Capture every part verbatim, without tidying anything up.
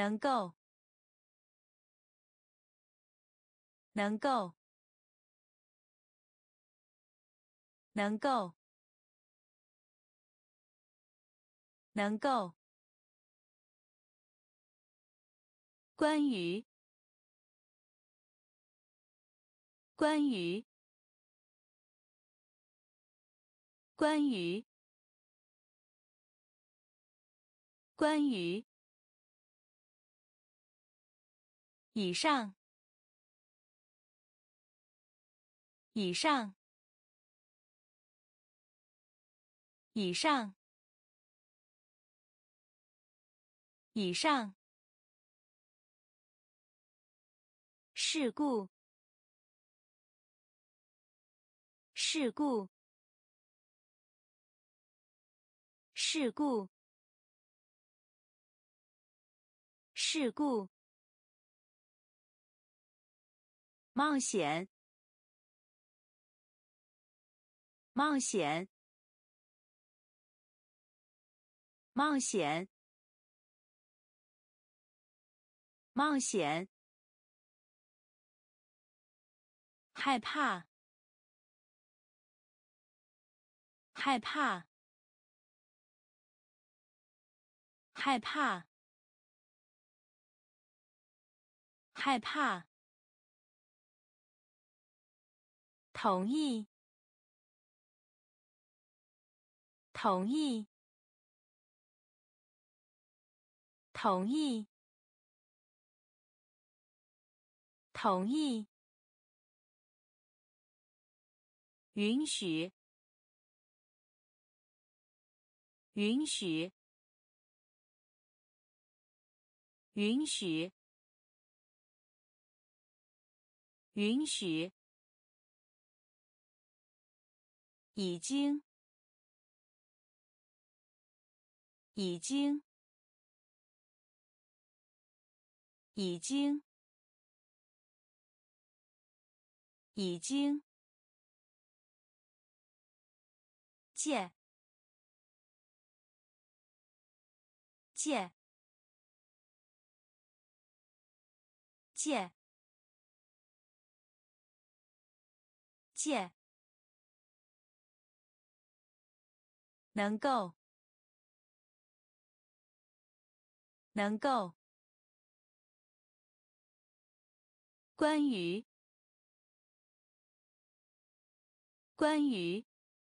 能够，能够，能够，能够。关于，关于，关于，关于。以上，以上，以上，以上。事故，事故，事故，事故。冒险，冒险，冒险，冒险。害怕，害怕，害怕，害怕。同意，同意，同意，同意。允许，允许，允许，允许。已经，已经，已经，已经。借，借，借，借。能够，能够。关于，关于。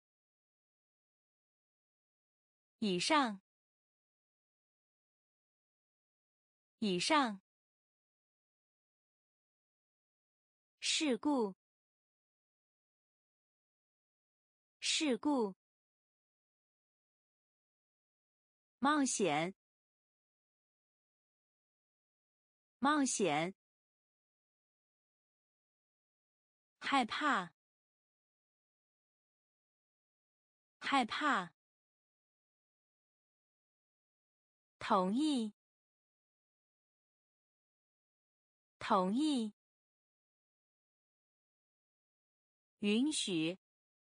以上，以上。事故，事故。冒险，冒险。害怕，害怕。同意，同意。允许，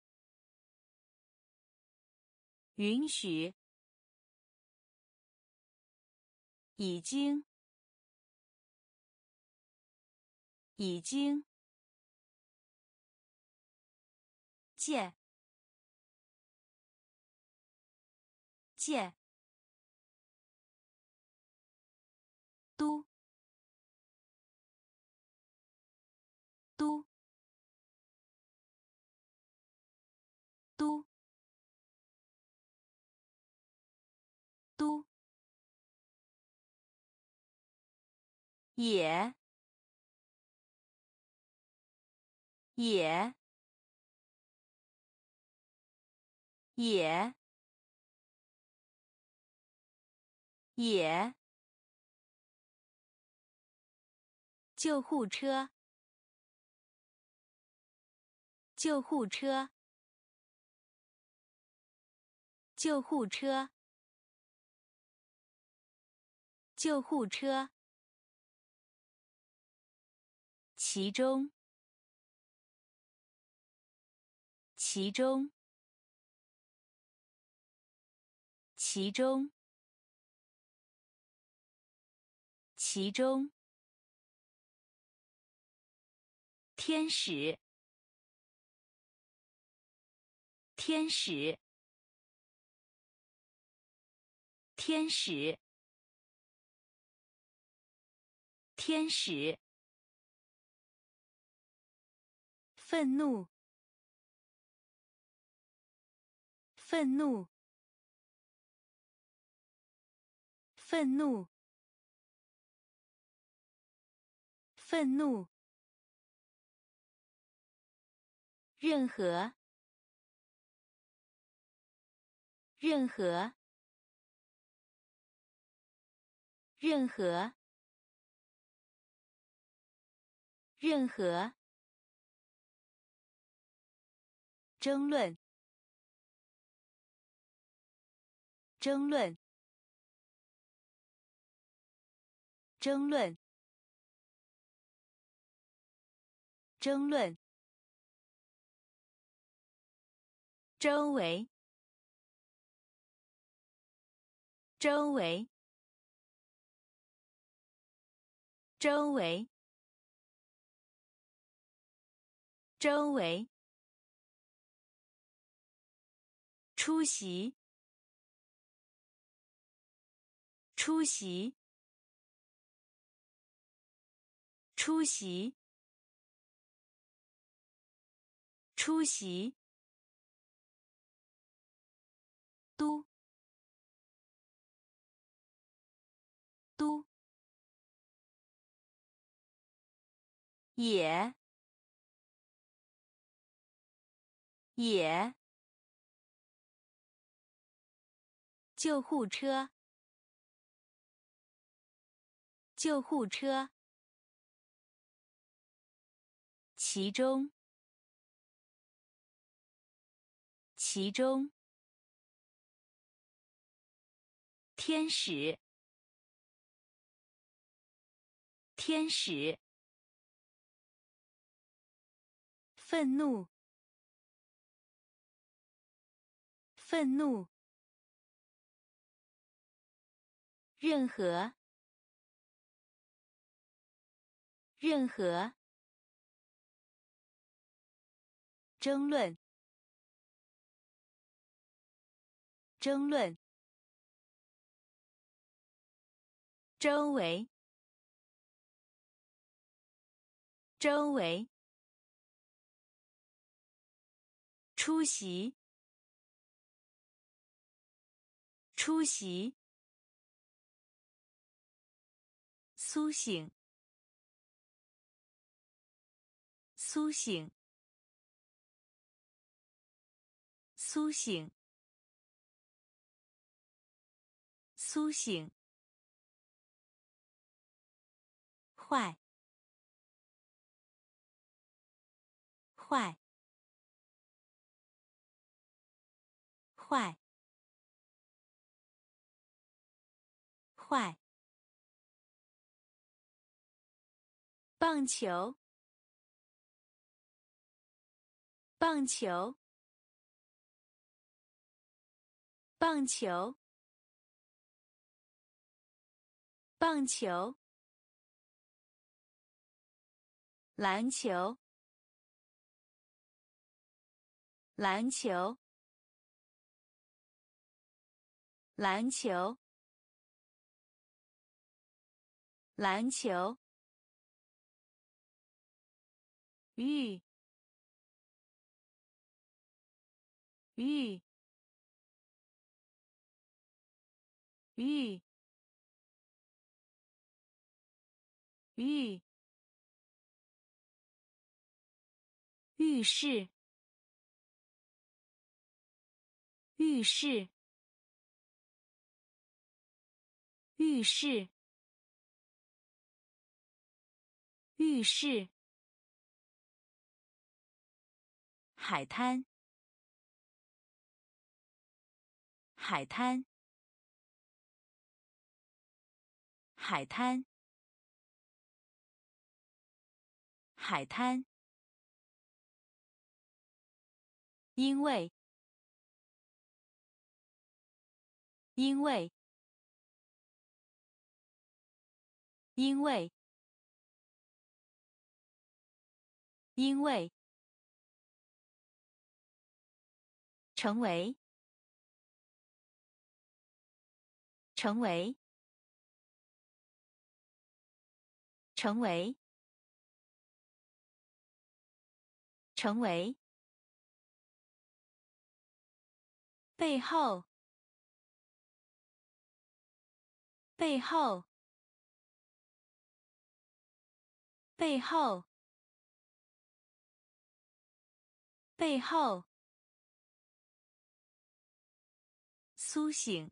允许。已经，已经。借，借。都，都，都，都。也，也，也，也。救护车，救护车，救护车，救护车。其中，其中，其中， 其中，天使，天使，天使，天使，愤怒，愤怒，愤怒，愤怒，任何，任何，任何，任何，争论，争论，争论，争论，周围，周围，周围，周围，出席，出席，出席，出席，都，都，也，也，救护车，救护车，其中，其中，天使，天使，愤怒，愤怒，任何，任何，争论，争论，周围，周围，出席，出席，苏醒，苏醒，苏醒，苏醒，坏，坏，坏，坏，棒球，棒球，棒球，棒球，篮球，篮球，篮球，篮球，玉，玉，玉，玉，浴室，浴室，浴室，浴室，海滩，海滩，海滩，海滩，因为，因为， 因为，因为，成为，成为，成为，成为，背后，背后，背后，背后，苏醒，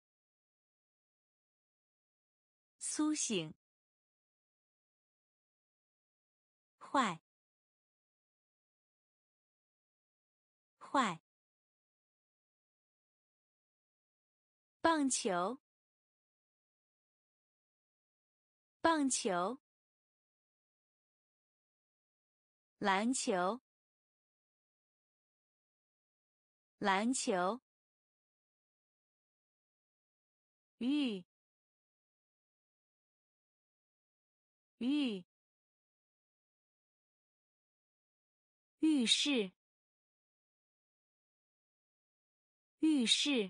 苏醒，坏，坏，棒球，棒球，篮球，篮球，浴，浴，浴室，浴室，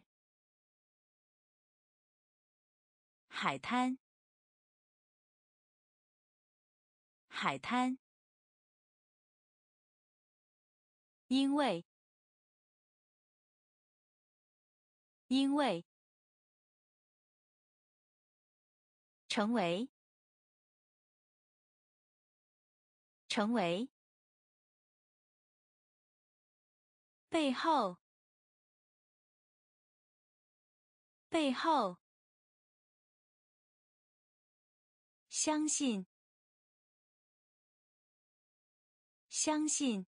海滩，海滩，因为，因为，成为，成为，背后，背后，相信，相信，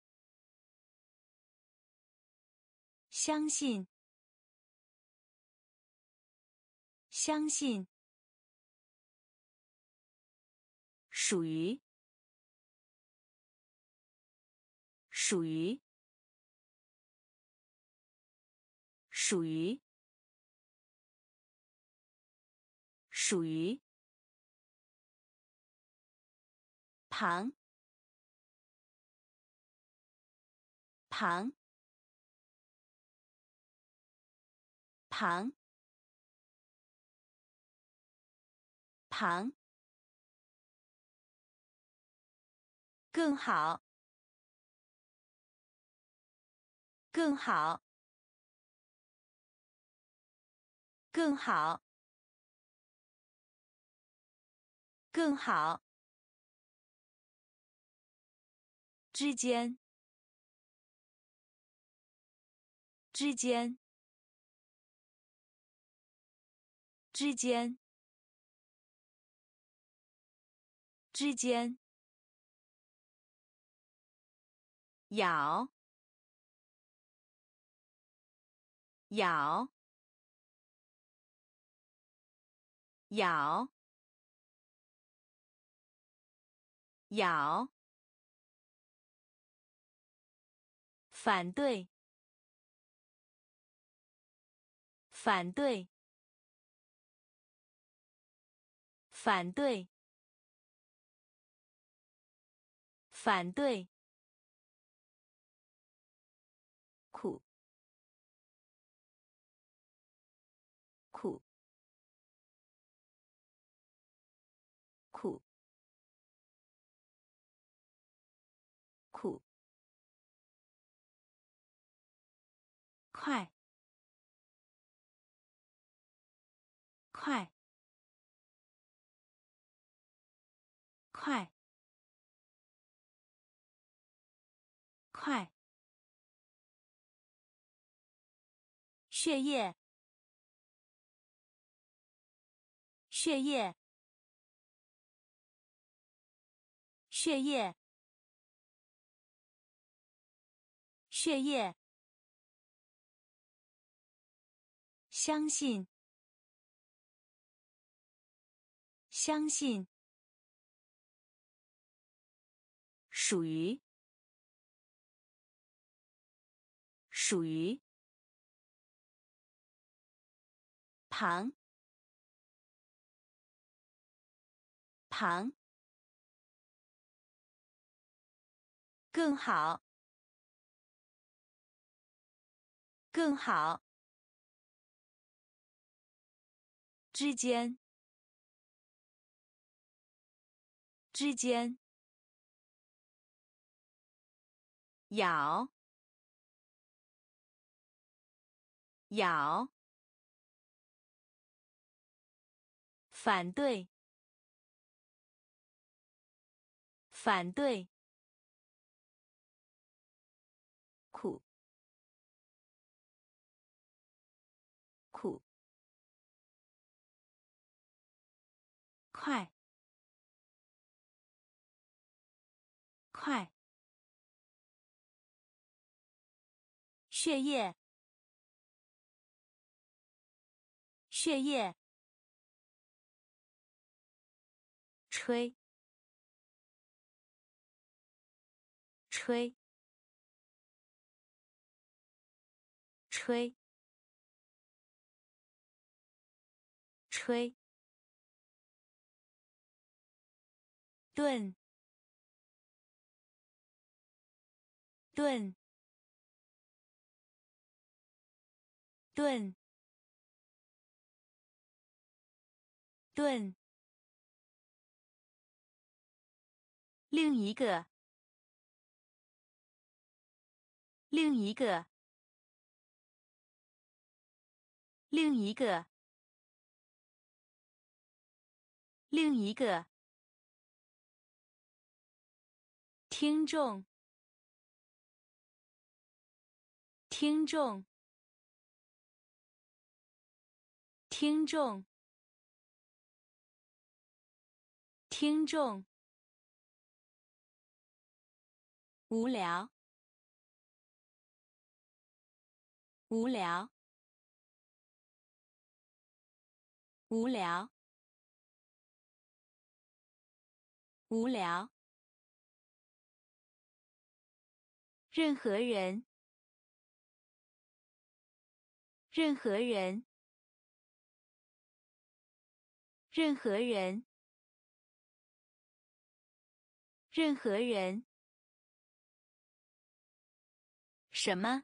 相信，相信，属于，属于，属于，属于，旁，旁，旁，旁，更好，更好，更好，更好，之间，之间，之间，之间，咬，咬，咬，咬，反对，反对，反对，反对，苦，苦，苦，苦，快，快，快，快，血液，血液，血液，血液，相信，相信，属于，属于，旁， 旁，更好，更好，之间，之间，咬，咬，反对，反对，苦，苦，快，快，血液，血液，吹，吹，吹，吹，炖，炖，炖，炖，另一个，另一个，另一个，另一个，听众，听众，听众，听众，无聊，无聊，无聊，无聊，任何人，任何人，任何人，任何人，什么？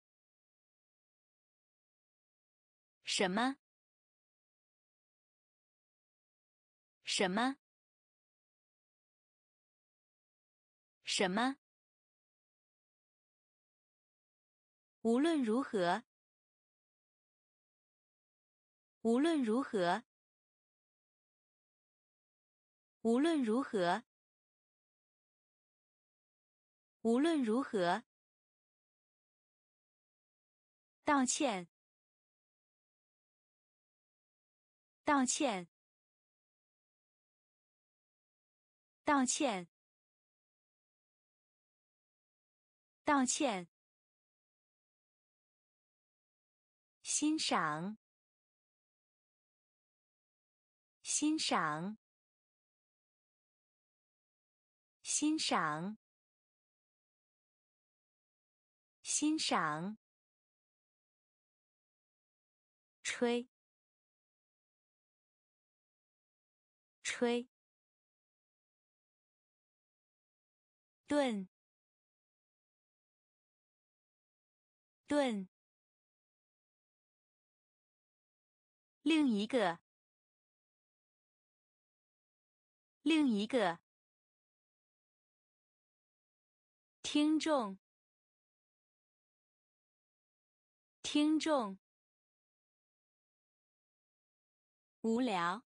什么？什么？什么？无论如何，无论如何，无论如何，无论如何，道歉，道歉，道歉，道歉，欣赏，欣赏，欣赏，欣赏，吹，吹，炖，炖，另一个，另一个，听众，听众，无聊，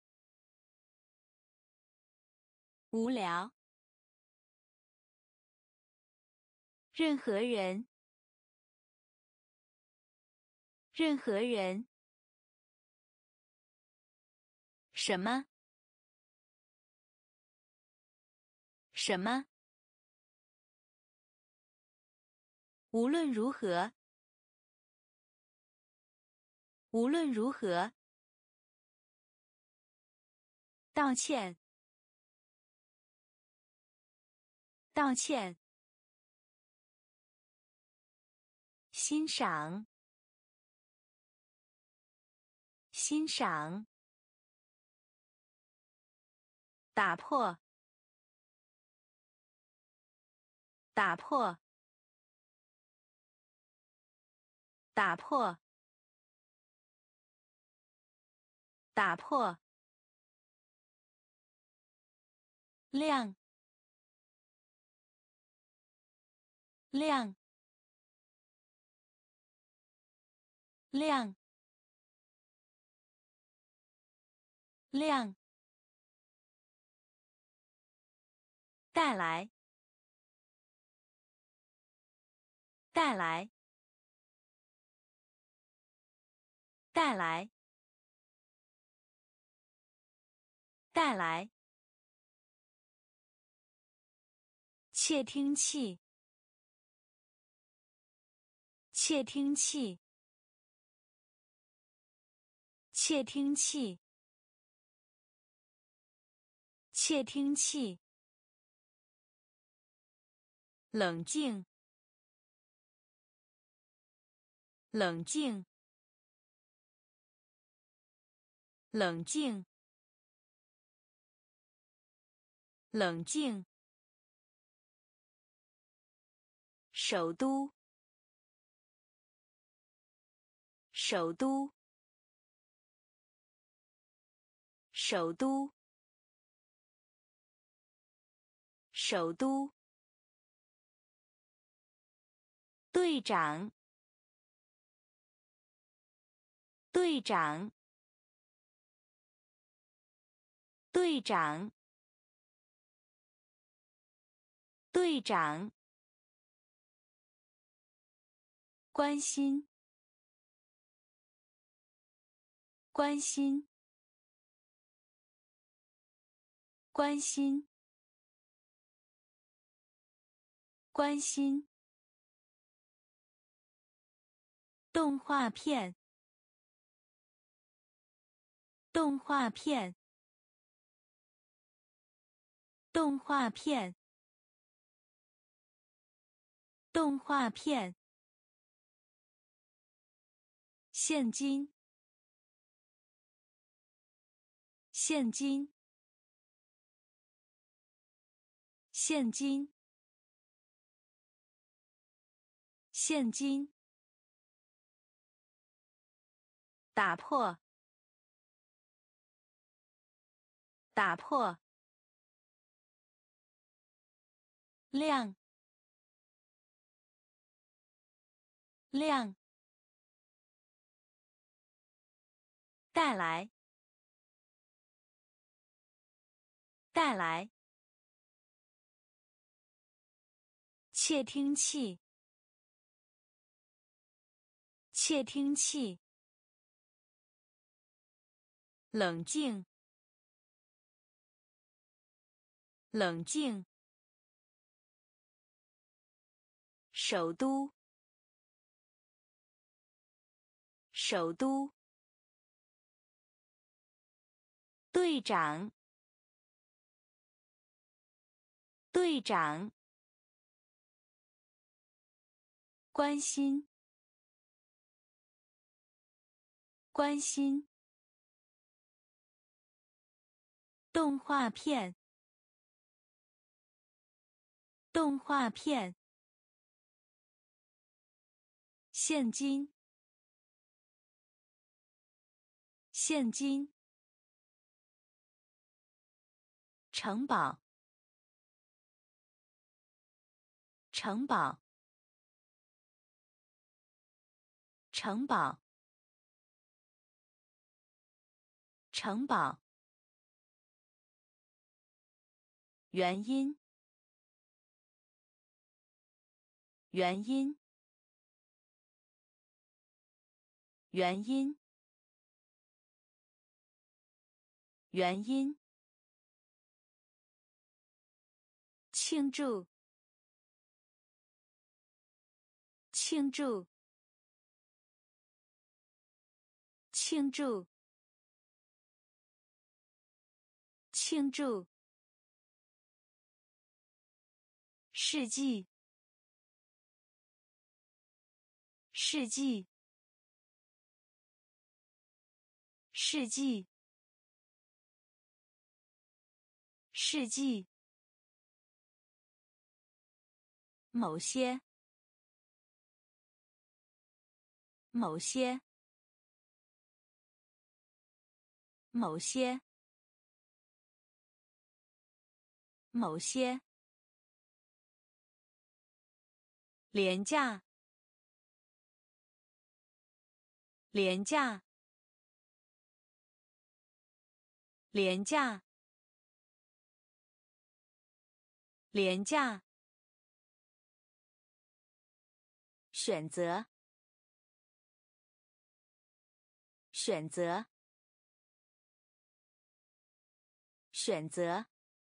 无聊，任何人，任何人，什么？什么？无论如何，无论如何，道歉，道歉，欣赏，欣赏， 打破，打破，打破，打破，亮，亮，亮，亮，带来，带来，带来，带来，窃听器，窃听器，窃听器，窃听器，冷静，冷静，冷静，冷静，首都，首都，首都，首都，队长，队长，队长，队长，关心，关心，关心，关心，动画片，动画片，动画片，动画片，现金，现金，现金，现金，打破，打破，亮，亮，带来，带来，窃听器，窃听器，冷静，冷静，首都，首都，队长，队长，关心，关心，动画片，动画片，现金，现金，城堡，城堡，城堡，城堡，原因，原因，原因，原因，庆祝，庆祝，庆祝，庆祝，世纪，世纪，世纪， 世纪，某些，某些，某些，某些，廉价，廉价，廉价，廉价，选择，选择，选择，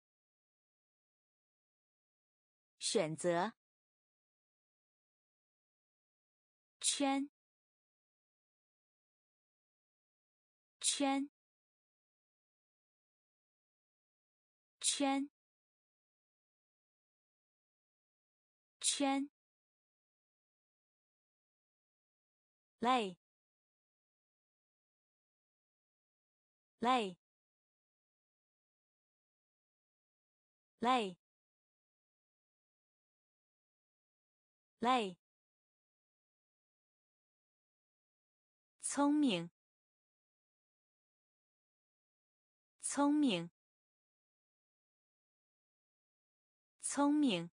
选择，圈，圈，圈，圈，累，累，累，累，聪明，聪明，聪明，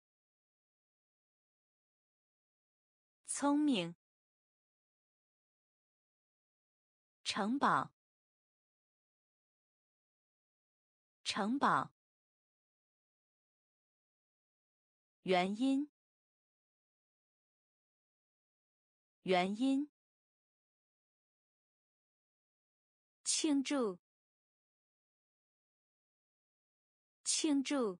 聪明，城堡，城堡，原因，原因，庆祝，庆祝，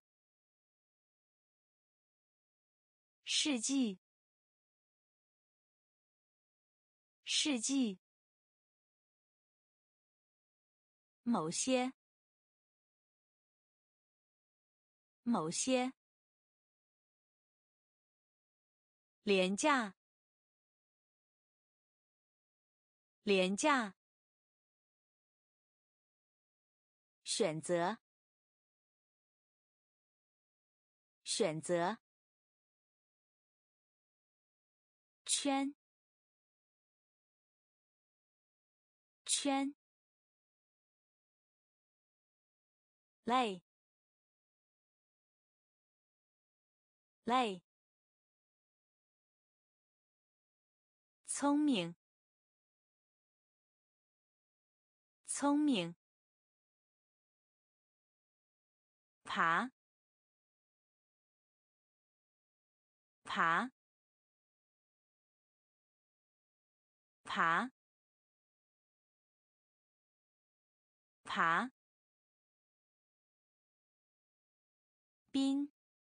世纪，世纪，某些，某些，廉价，廉价，选择，选择，圈，圈，累，累，聪明，聪明，爬，爬，爬，爬，冰，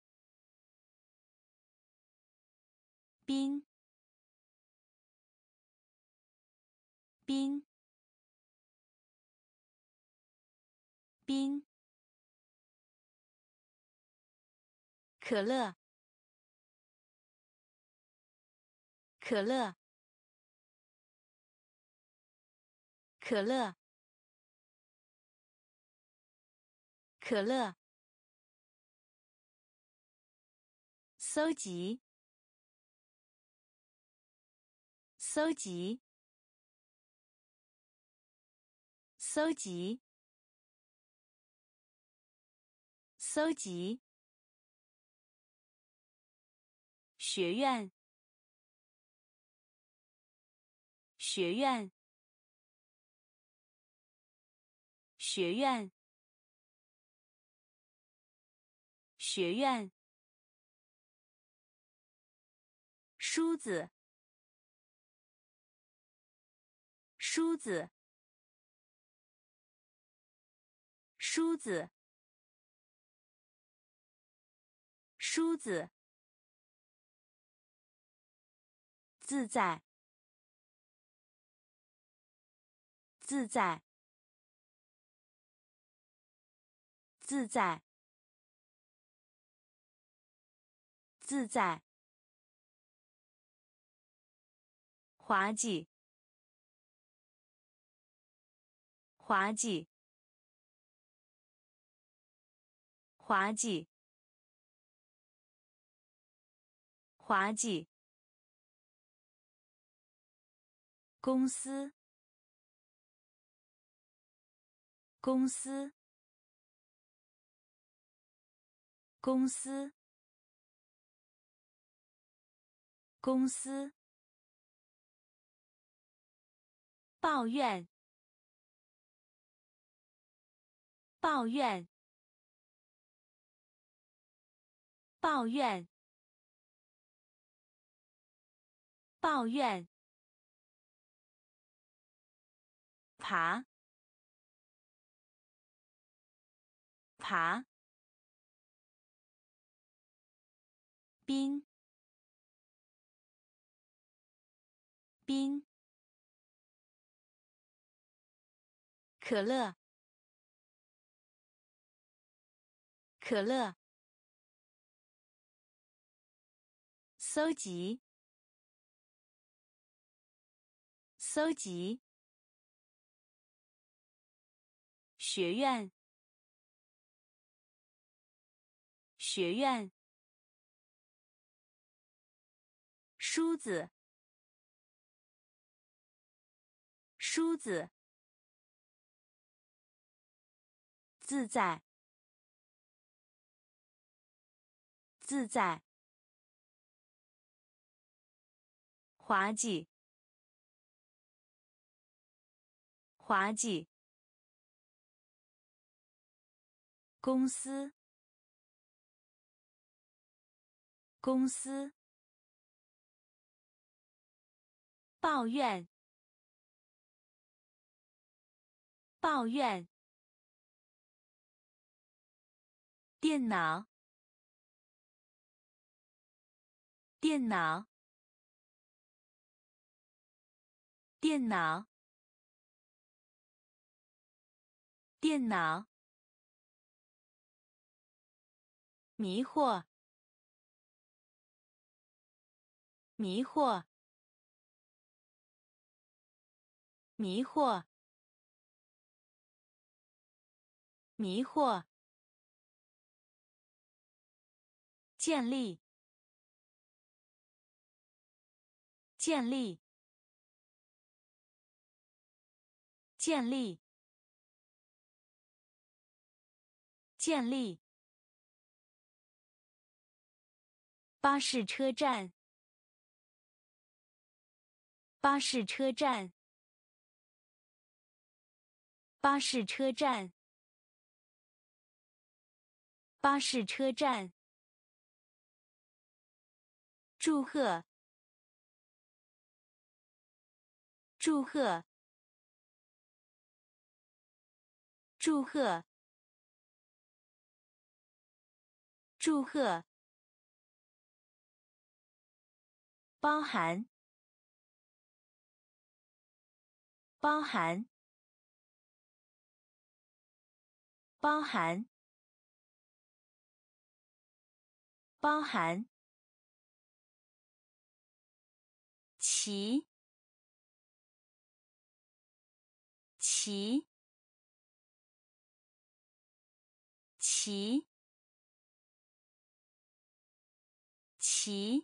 冰，冰，冰，可乐，可乐，可乐，可乐，搜集，搜集，搜集，搜集，学院，学院，学院，学院，梳子，梳子，梳子，梳子，自在，自在，自在，自在，滑稽，滑稽， 滑稽，滑稽。公司，公司，公司，公司。抱怨，抱怨，抱怨，抱怨。爬，爬。冰，冰。可乐，可乐。搜集，搜集。学院，学院。梳子，梳子。自在，自在。滑稽，滑稽。公司，公司。抱怨，抱怨。电脑，电脑，电脑，电脑。迷惑，迷惑，迷惑，迷惑。建立，建立，建立，建立。巴士车站，巴士车站，巴士车站，巴士车站。祝贺，祝贺，祝贺，祝贺。包含，包含，包含，包含。骑，骑，骑，骑。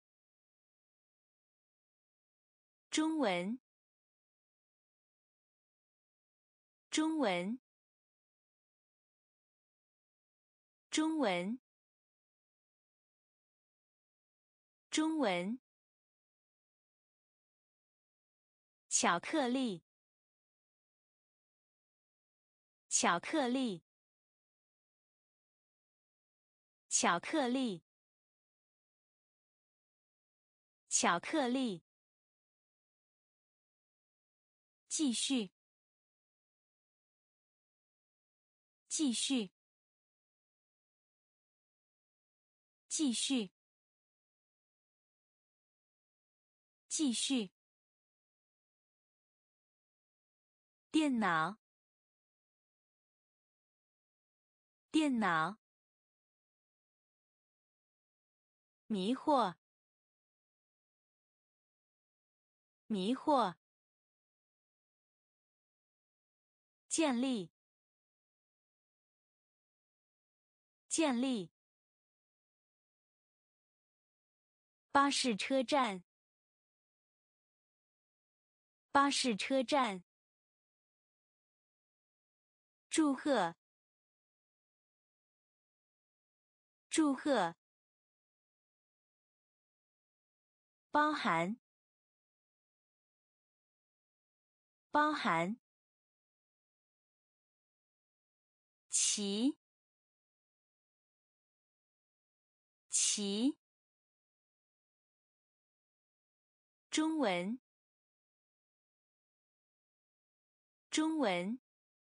中文，中文，中文，中文。巧克力，巧克力，巧克力，巧克力。继续，继续，继续，继续。电脑，电脑。迷惑，迷惑。建立， 建立。巴士车站。巴士车站。祝贺。祝贺。包含。包含。骑。骑。中文。中文。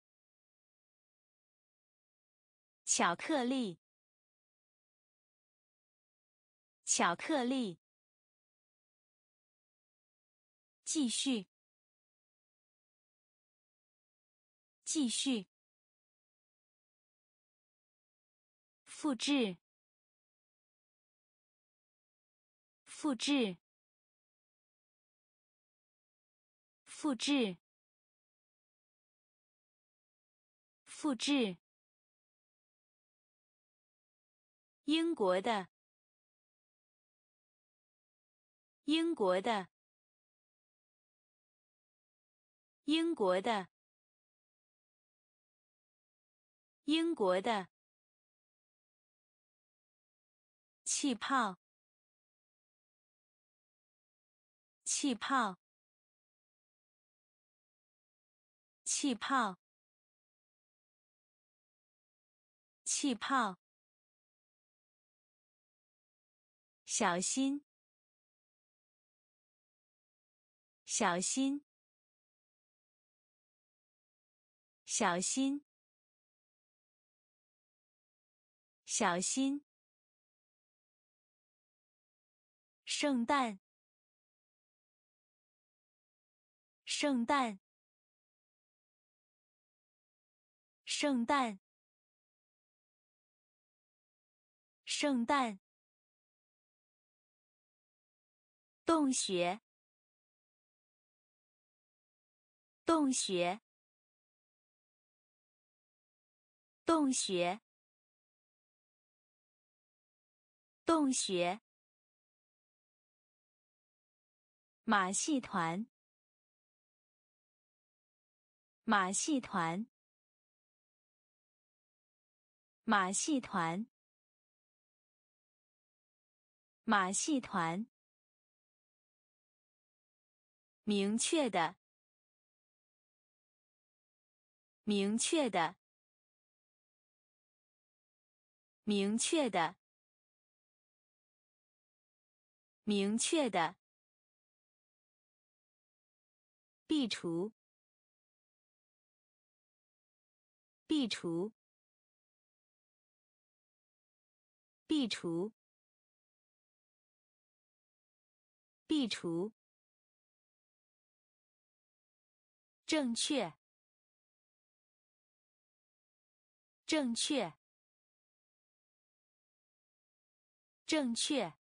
巧克力。巧克力。继续。继续。复制。复制。复制。复制。英国的。英国的。英国的。英国的。气泡。气泡。气泡。气泡。小心。小心。小心。小心。圣诞。圣诞。圣诞。圣诞。洞穴。洞穴。洞穴。洞穴。马戏团。马戏团。马戏团。马戏团。明确的。明确的。明确的。明确的。壁橱。壁橱。壁橱。壁橱。正确。正确。正确。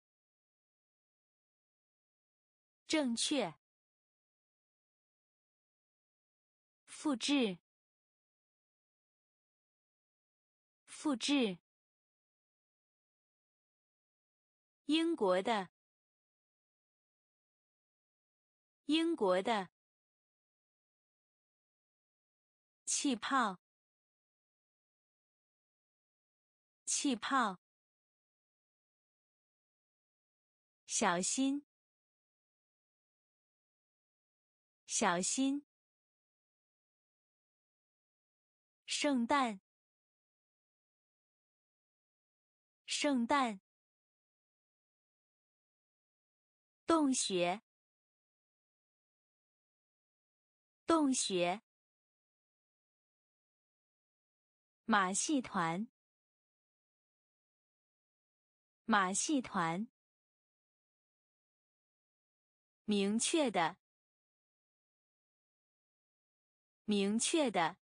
正确。复制。复制。英国的。英国的。气泡。气泡。小心。小心。圣诞。圣诞。洞穴。洞穴。马戏团。马戏团。明确的。明确的。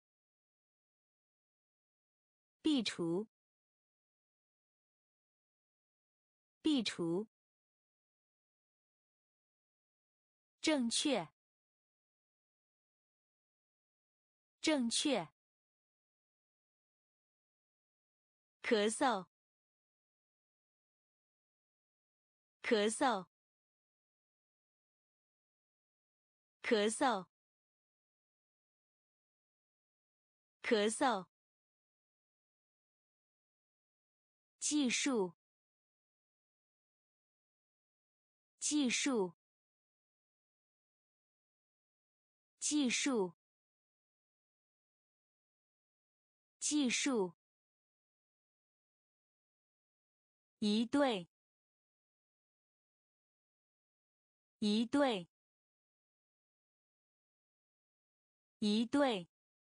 壁橱。壁橱。正确。正确。 咳嗽，咳嗽，咳嗽，咳嗽。技术，技术，技术，技术。一对，一对，一对，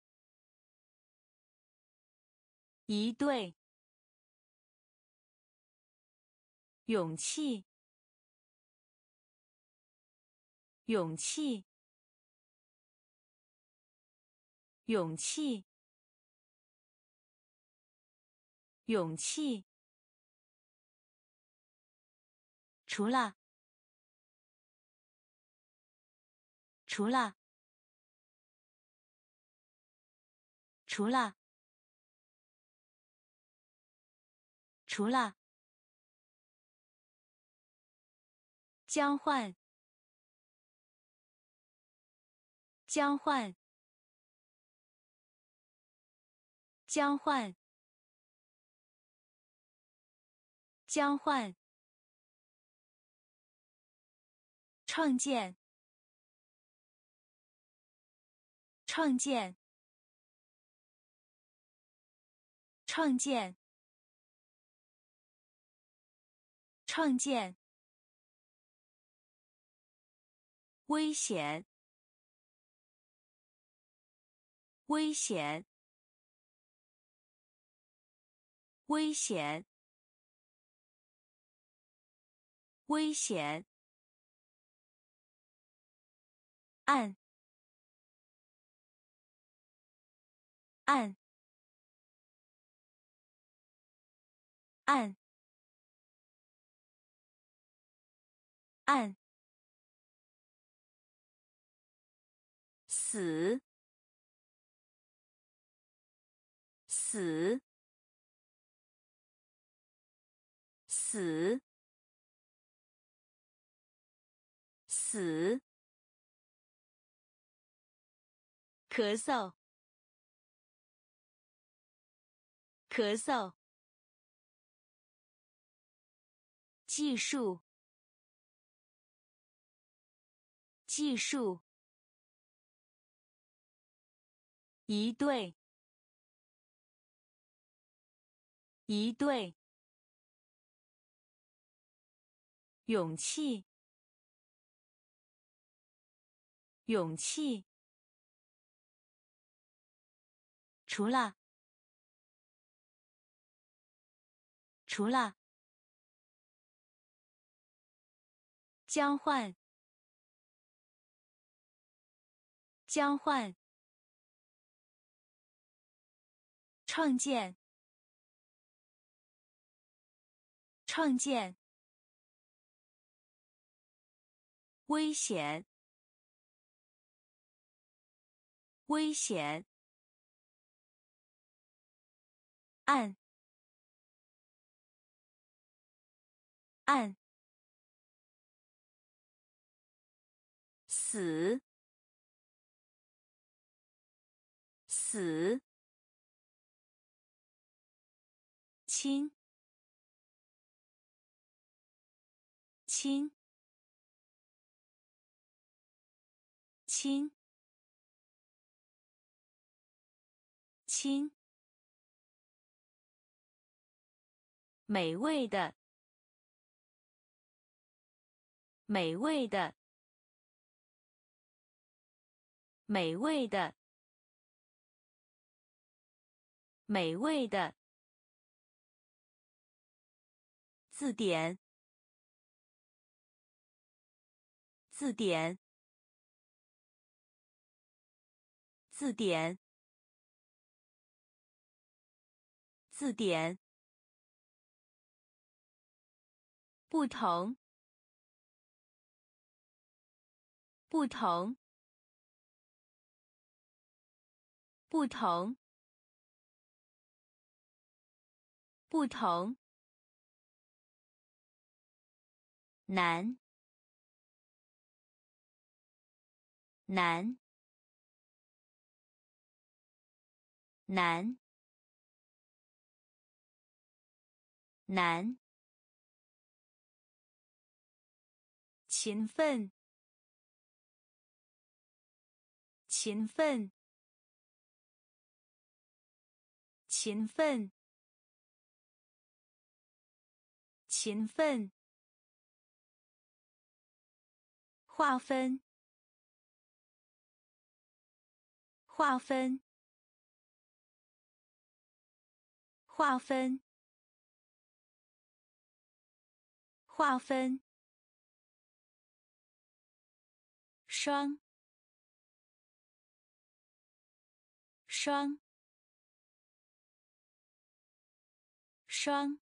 一对。勇气，勇气，勇气，勇气。除了，除了，除了，除了。交换，交换，交换，交换。创建，创建，创建，创建。危险，危险，危险，危险。按，按，按，按。死，死，死，死。咳嗽，咳嗽。技术，技术。一对，一对。勇气，勇气。除了，除了。交换，交换。创建，创建。危险，危险。按，按。死，死。亲，亲，亲，亲。美味的，美味的，美味的，美味的。字典，字典，字典，字典。不同，不同，不同， 不同，难，难，难，难，勤奋，勤奋，勤奋，勤奋，划分，划分，划分，划分，双，双，双，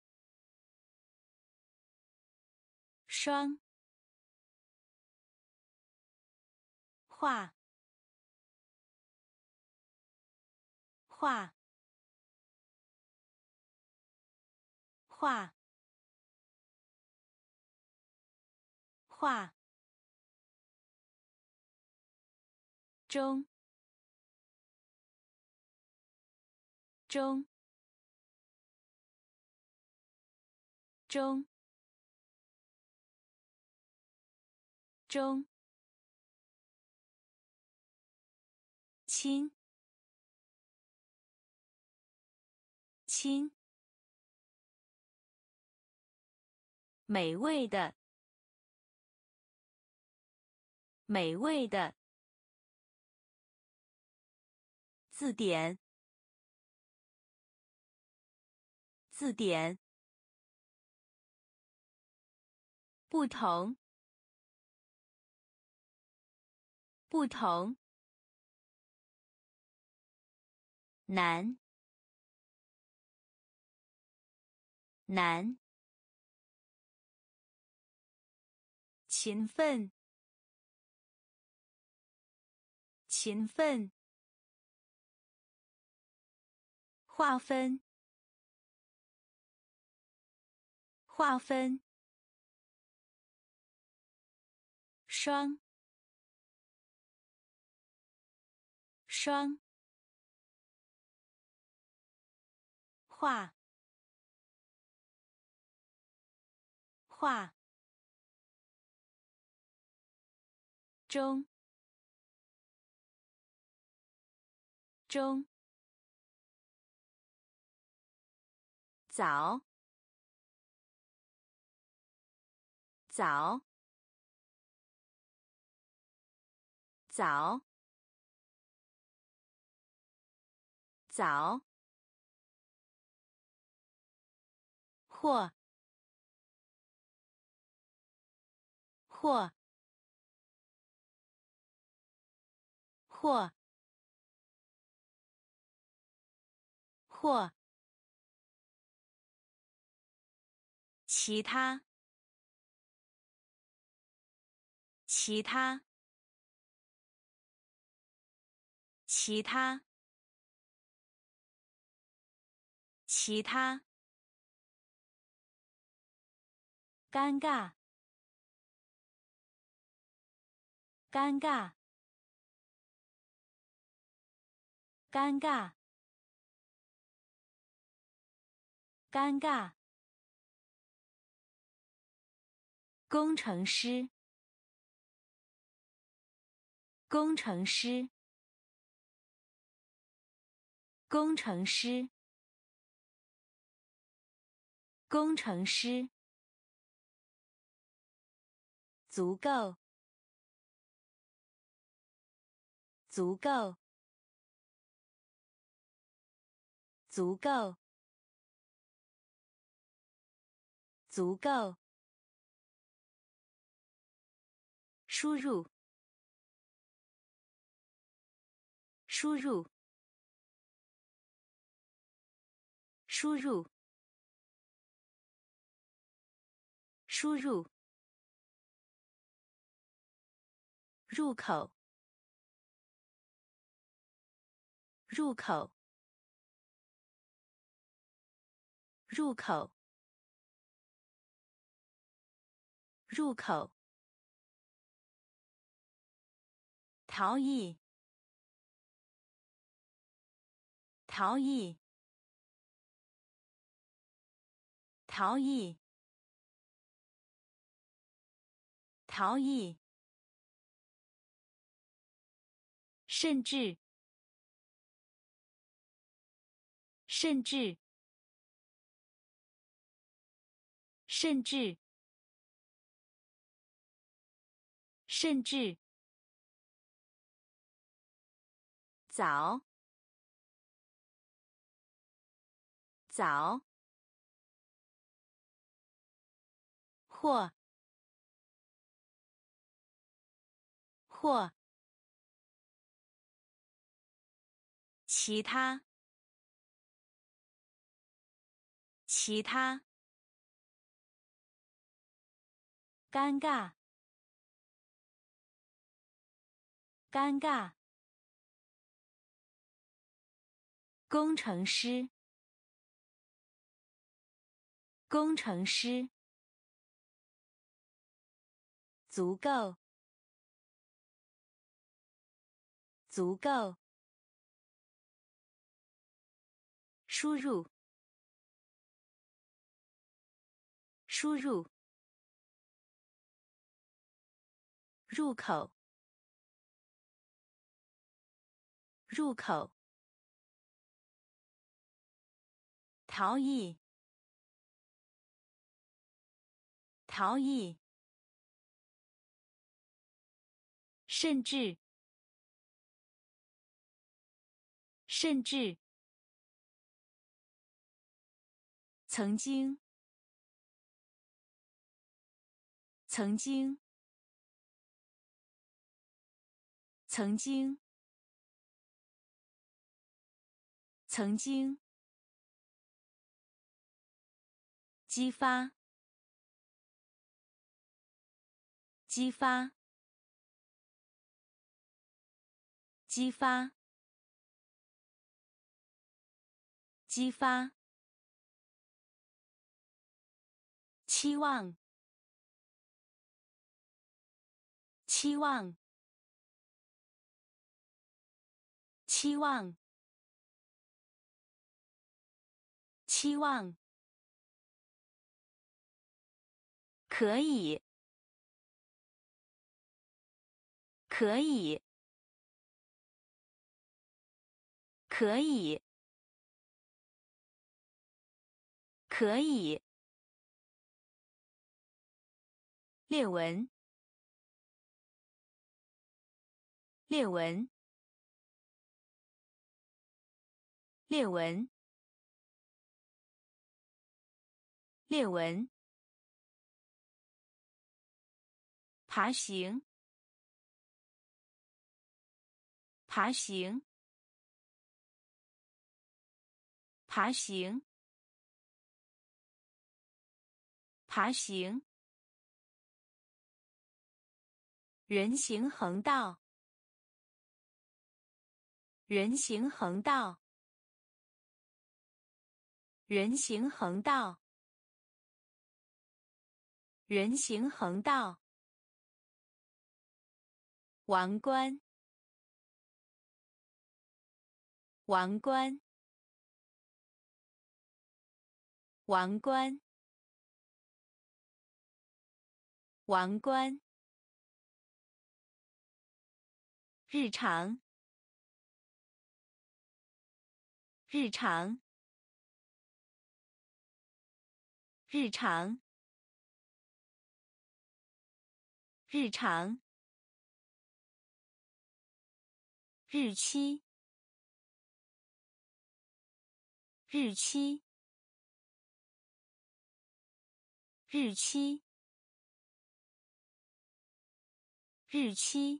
双，画，画，画，画，中，中，中，中，亲，亲，美味的，美味的，字典，字典，不同，不同，难，难，勤奋，勤奋，划分，划分，双，双，画，画，中，中，早，早，早，早，或，或，或，或，其他，其他，其他，其他，尴尬，尴尬，尴尬，尴尬，工程师，工程师，工程师，工程师，足够，足够，足够，足够，输入，输入，输入，输入，入口，入口， 入口，入口，逃逸，逃逸，逃逸，逃逸，甚至，甚至，甚至，甚至，早，早，或，或，其他，其他，尴尬，尴尬，工程师，工程师，足够，足够，输入，输入，入口，入口，逃逸，逃逸，甚至，甚至，曾经，曾经，曾经，曾经，激发，激发，激发，激发，期望，期望，期望，期望，可以，可以，可以，可以，列文，列文，列文，列文，爬行，爬行，爬行，爬行，人行横道，人行横道，人行横道，人行横道，王冠，王冠，王冠，王冠，日常，日常，日常，日常，日期，日期，日期，日期，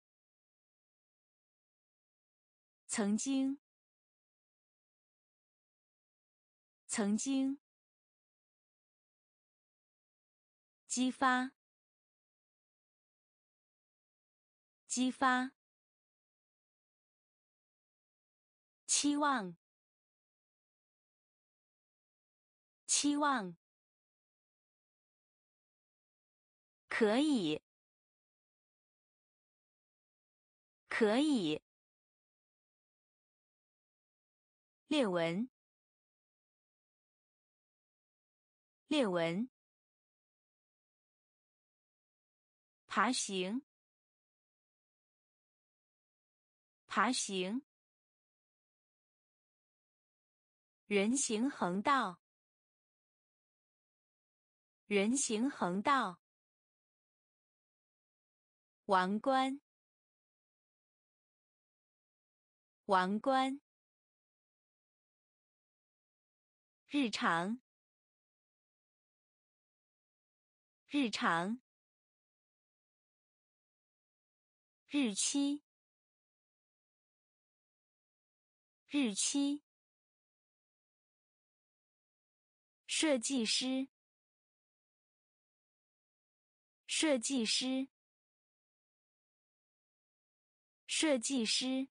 曾经，曾经，激发，激发，期望， 期望，可以，可以。列文，列文。爬行，爬行。人行横道，人行横道。王冠，王冠。日常，日常。日期，日期。设计师，设计师。设计师，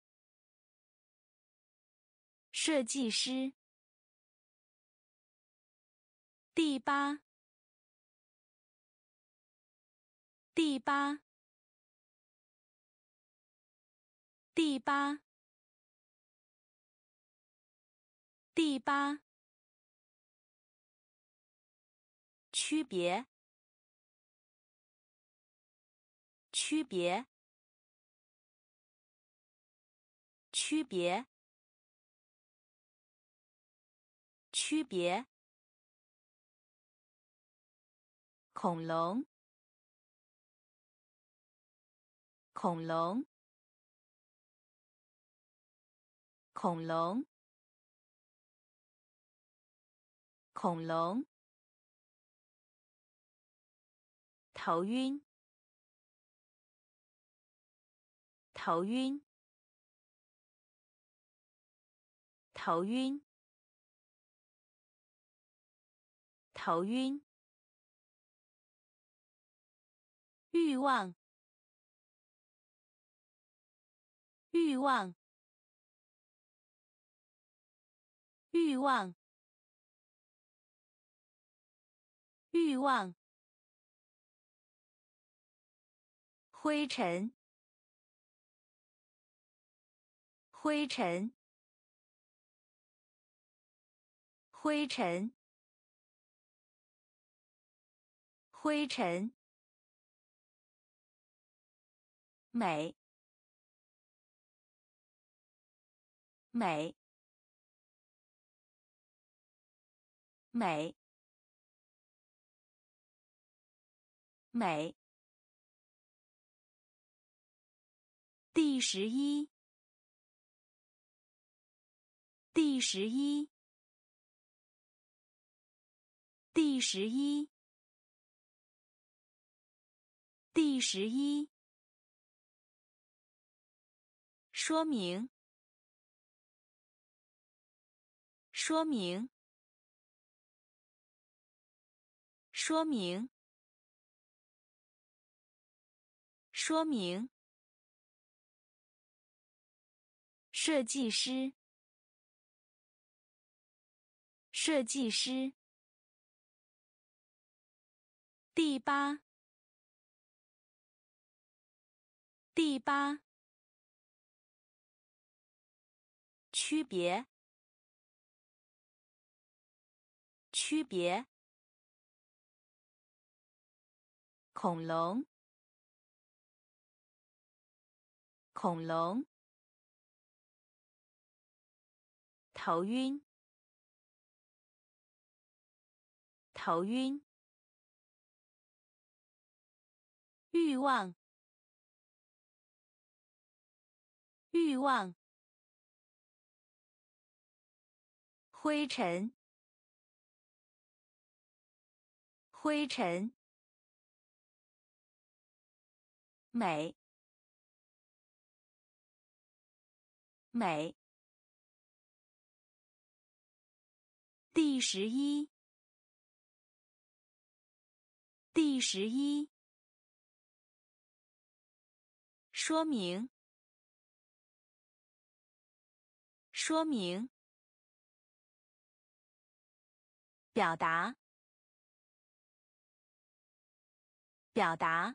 设计师。第八，第八，第八，第八。区别，区别，区别，区别。恐龙，恐龙，恐龙，恐龙。头晕，头晕，头晕，头晕。欲望，欲望，欲望，欲望。灰尘，灰尘，灰尘，灰尘。美，美，美，美。第十一，第十一，第十一，第十一。说明，说明，说明，说明。设计师，设计师。第八，第八。区别，区别。恐龙，恐龙。头晕，头晕。欲望，欲望。灰尘，灰尘。美，美。第十一，第十一。说明，说明。 表达，表达，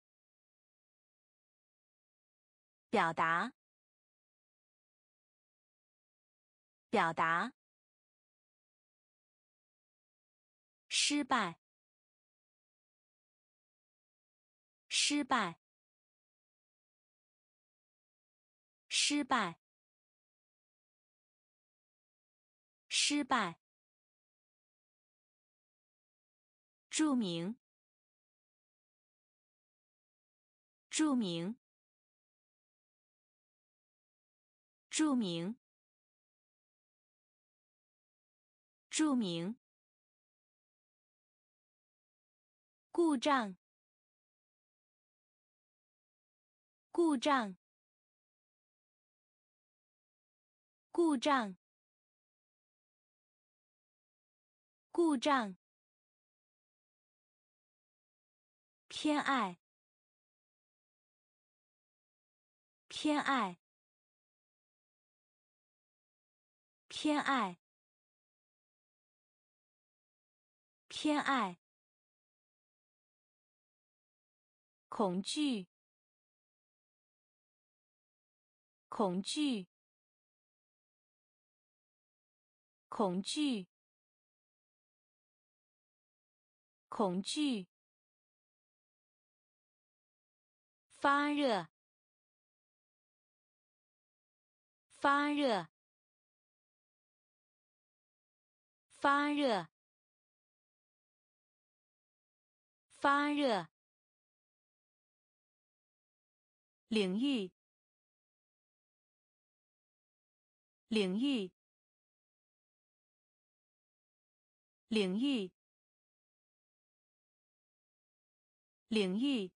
表达，表达，失败，失败，失败，失败，著名，著名，著名，著名，故障，故障，故障，故障，偏爱，偏爱，偏爱，偏爱，恐惧，恐惧，恐惧，恐惧，发热，发热，发热，发热，领域，领域，领域，领域，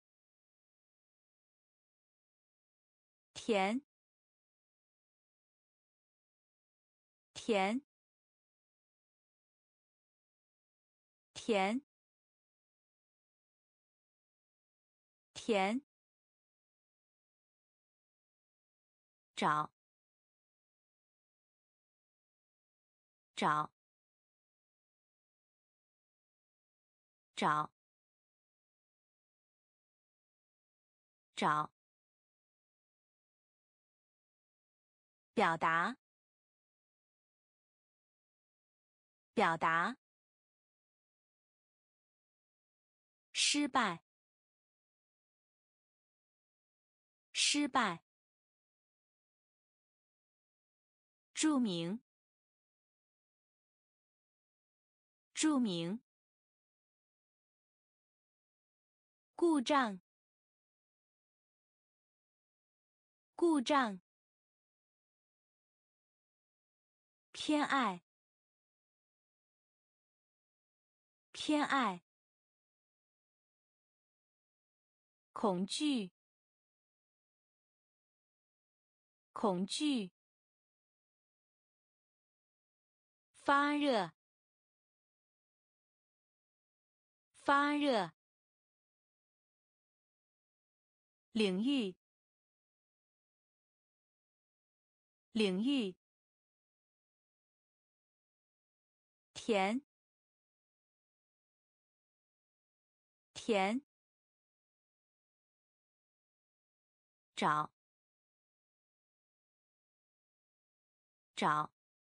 甜，甜，甜，甜，找，找，找，找，表达，表达，失败，失败，著名，著名，故障，故障，偏爱，偏爱，恐惧，恐惧，发热，发热，领域，领域，甜，甜，找，找，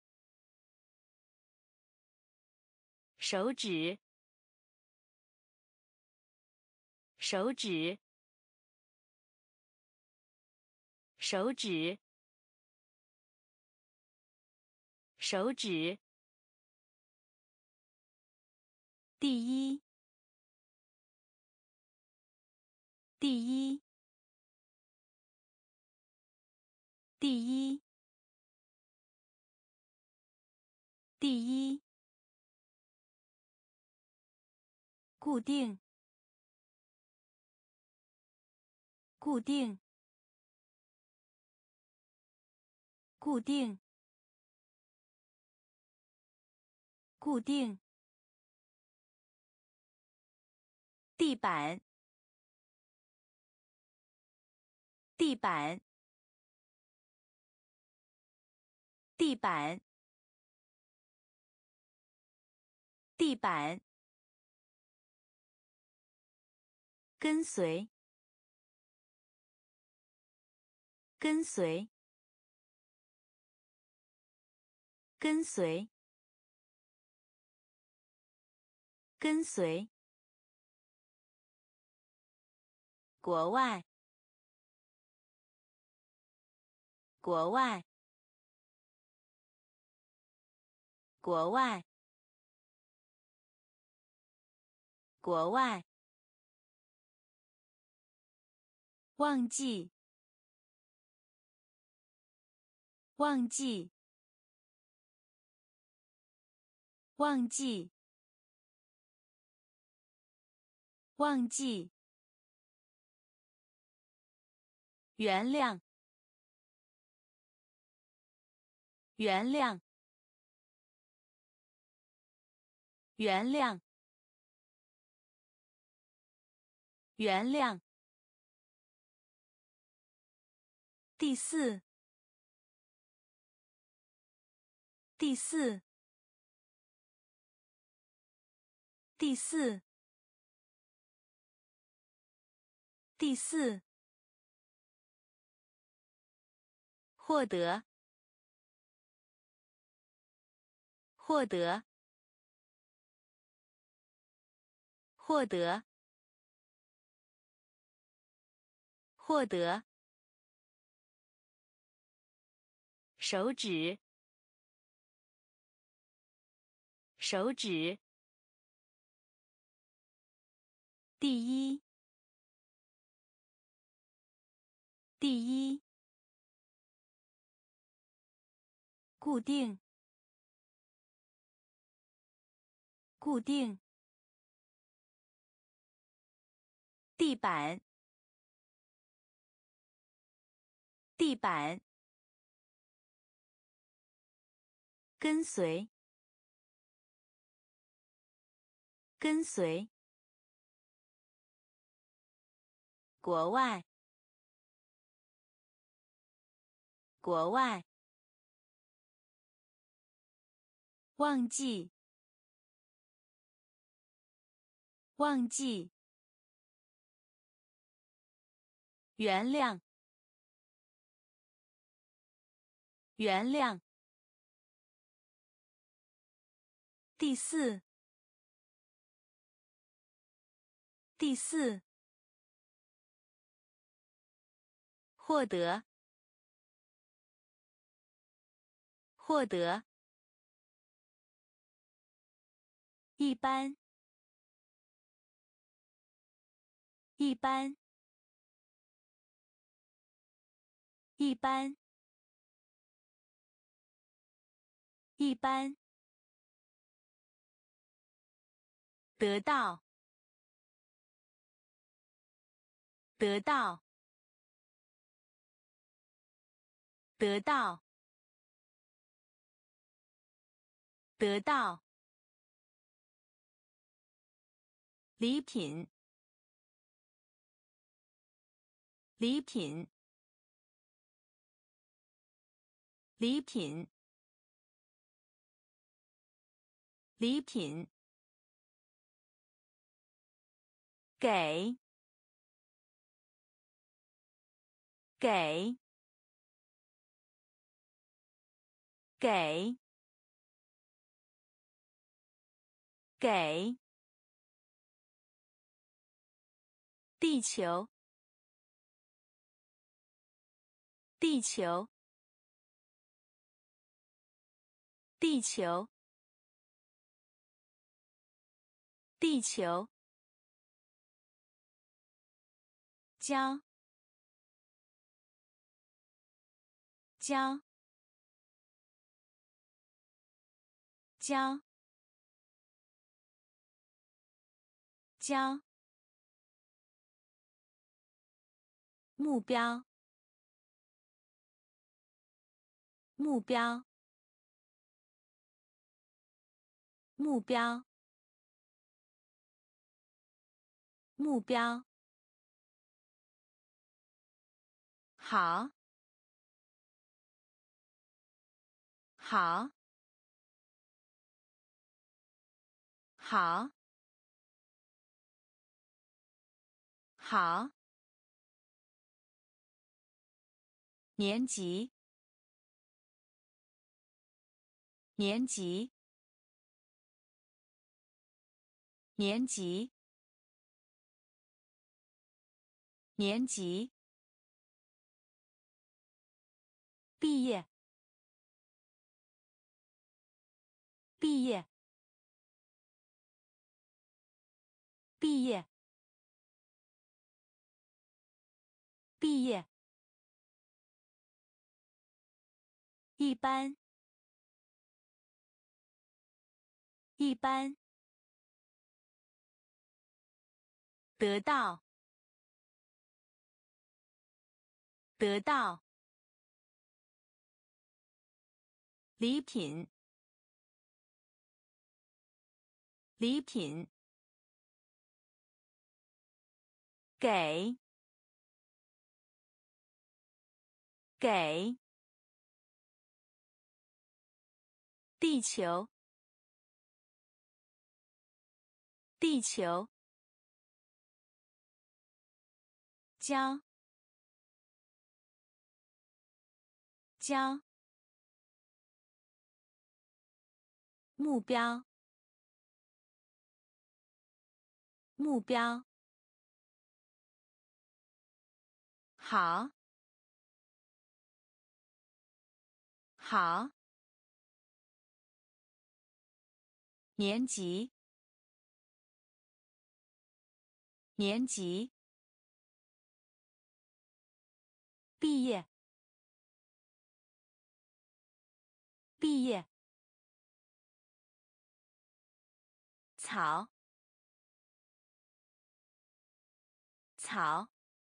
手指，手指，手指，手指，第一，第一，第一，第一，固定，固定，固定，固定，地板，地板，地板， 地板，跟随，跟随，跟随，跟随，国外，国外，国外，国外，忘记，忘记，忘记，忘记，原谅，原谅，原谅，原谅。第四，第四，第四，第四，获得，获得，获得，获得。手指，手指。第一，第一。固定，固定。地板，地板。跟随，跟随。国外，国外。忘记，忘记。原谅，原谅。第四，第四。获得，获得。一般，一般，一般，一般。得到，得到，得到，得到。礼品，礼品，礼品，礼品。给，给，给，给。地球，地球，地球，地球。教，教，教，教。目标，目标，目标，目标。好，好。 好，好，年级，年级，年级，年级，毕业，毕业，毕业，毕业，一般，一般，得到，得到，礼品，礼品，给，给，地球，地球，教，教，目标，目标，好，好，年级，年级，毕业，毕业，草，草，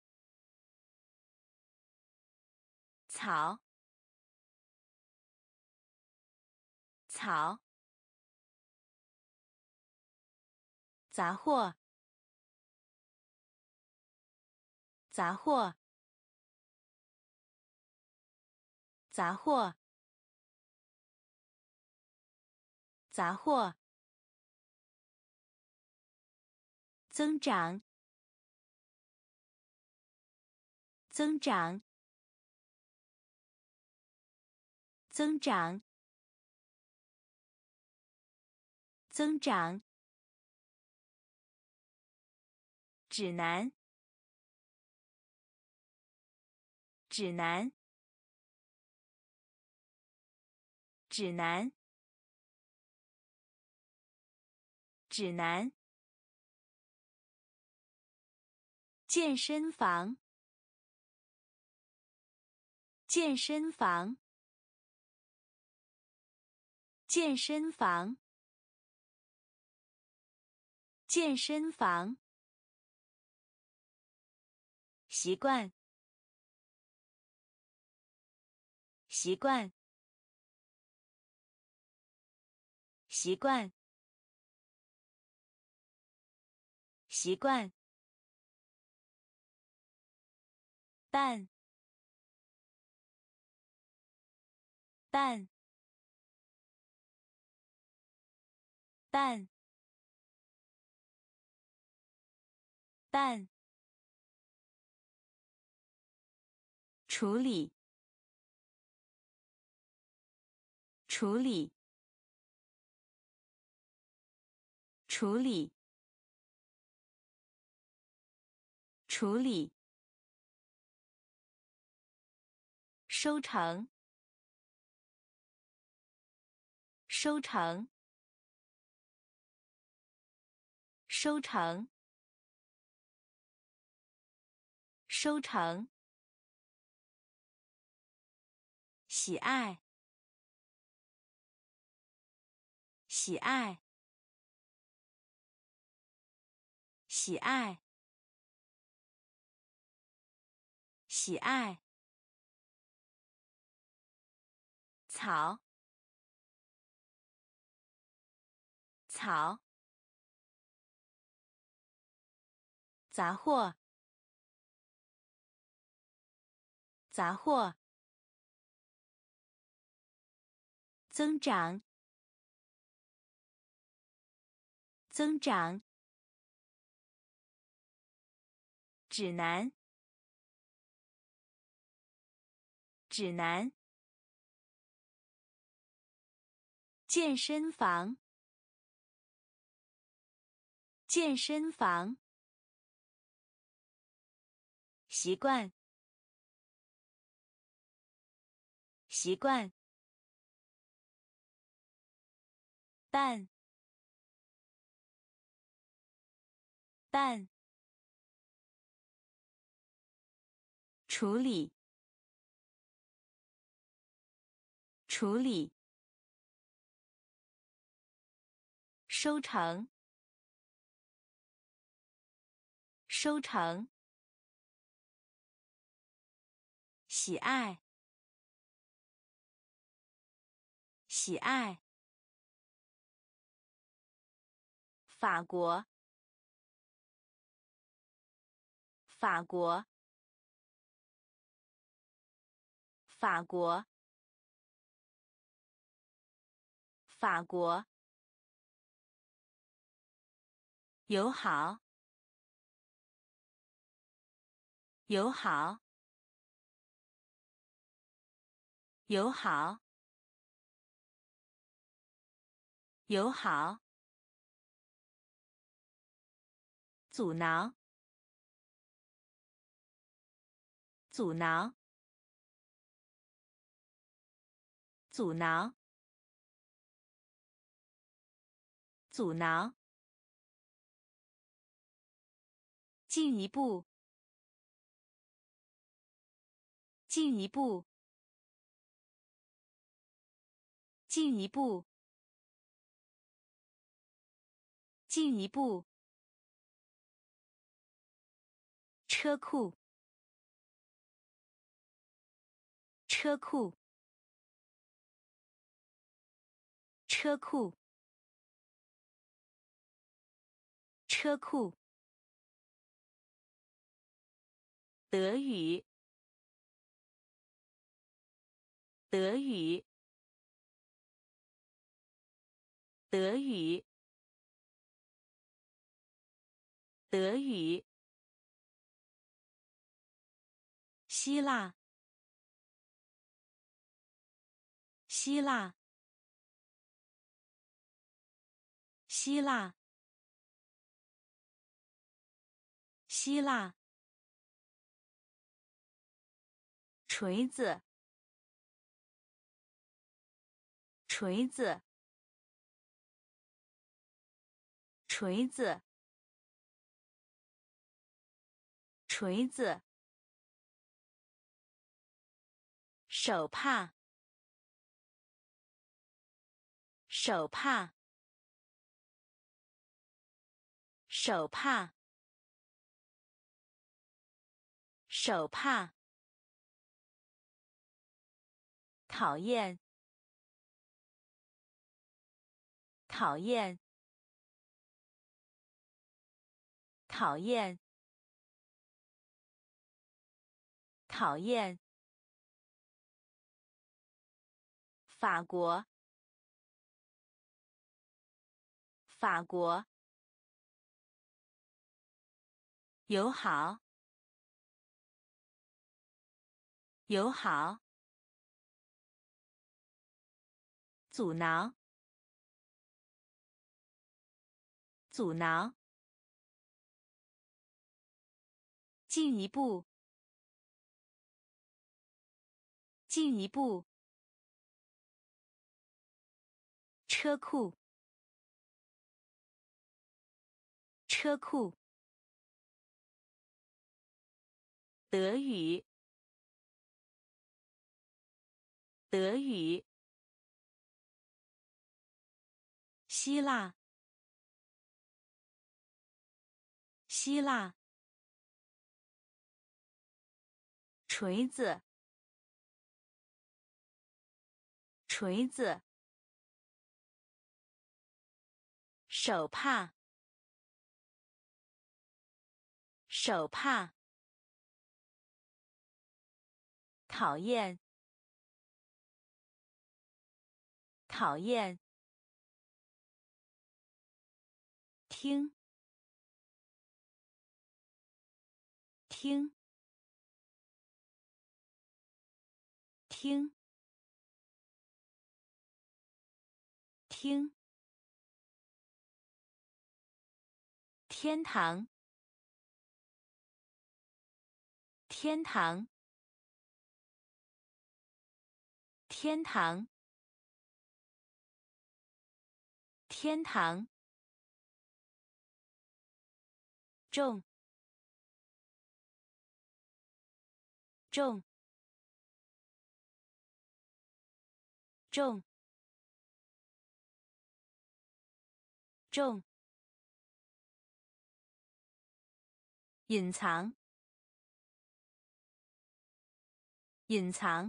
草，草，杂货，杂货，杂货，杂货，增长，增长，增长，增长，指南，指南，指南，指南，健身房，健身房，健身房，健身房，习惯，习惯，习惯，习惯，办，办，办，办，处理，处理，处理，处理，收成，收成，收成，收成，喜爱，喜爱，喜爱，喜爱，草，草，杂货，杂货，增长， 增长，指南，指南，健身房，健身房，习惯，习惯，办，办，处理，处理，收成，收成，喜爱，喜爱，法国，法国，法国，法国，友好，友好，友好，友好，阻挠，阻挠，阻挠，阻挠，进一步，进一步，进一步，进一步，车库，车库，车库，车库，德语，德语，德语，德语，希腊，希腊，希腊，希腊，锤子，锤子，锤子，锤子，手帕，手帕，手帕，手帕，讨厌，讨厌，讨厌，讨厌，法国，法国，友好，友好，阻挠，阻挠，进一步，进一步，车库，车库，德语，德语，希腊，希腊，锤子，锤子，手帕，手帕，讨厌，讨厌， 听，听，听，听。天堂，天堂，天堂，天堂。重，重，重，重。隐藏，隐藏，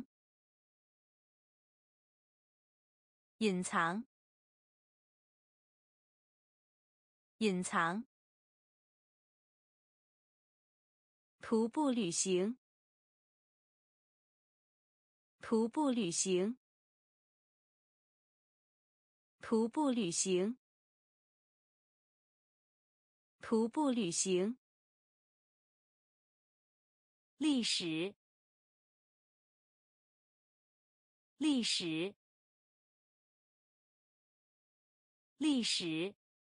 隐藏，隐藏。徒步旅行，徒步旅行，徒步旅行，徒步旅行。历史，历史，历史，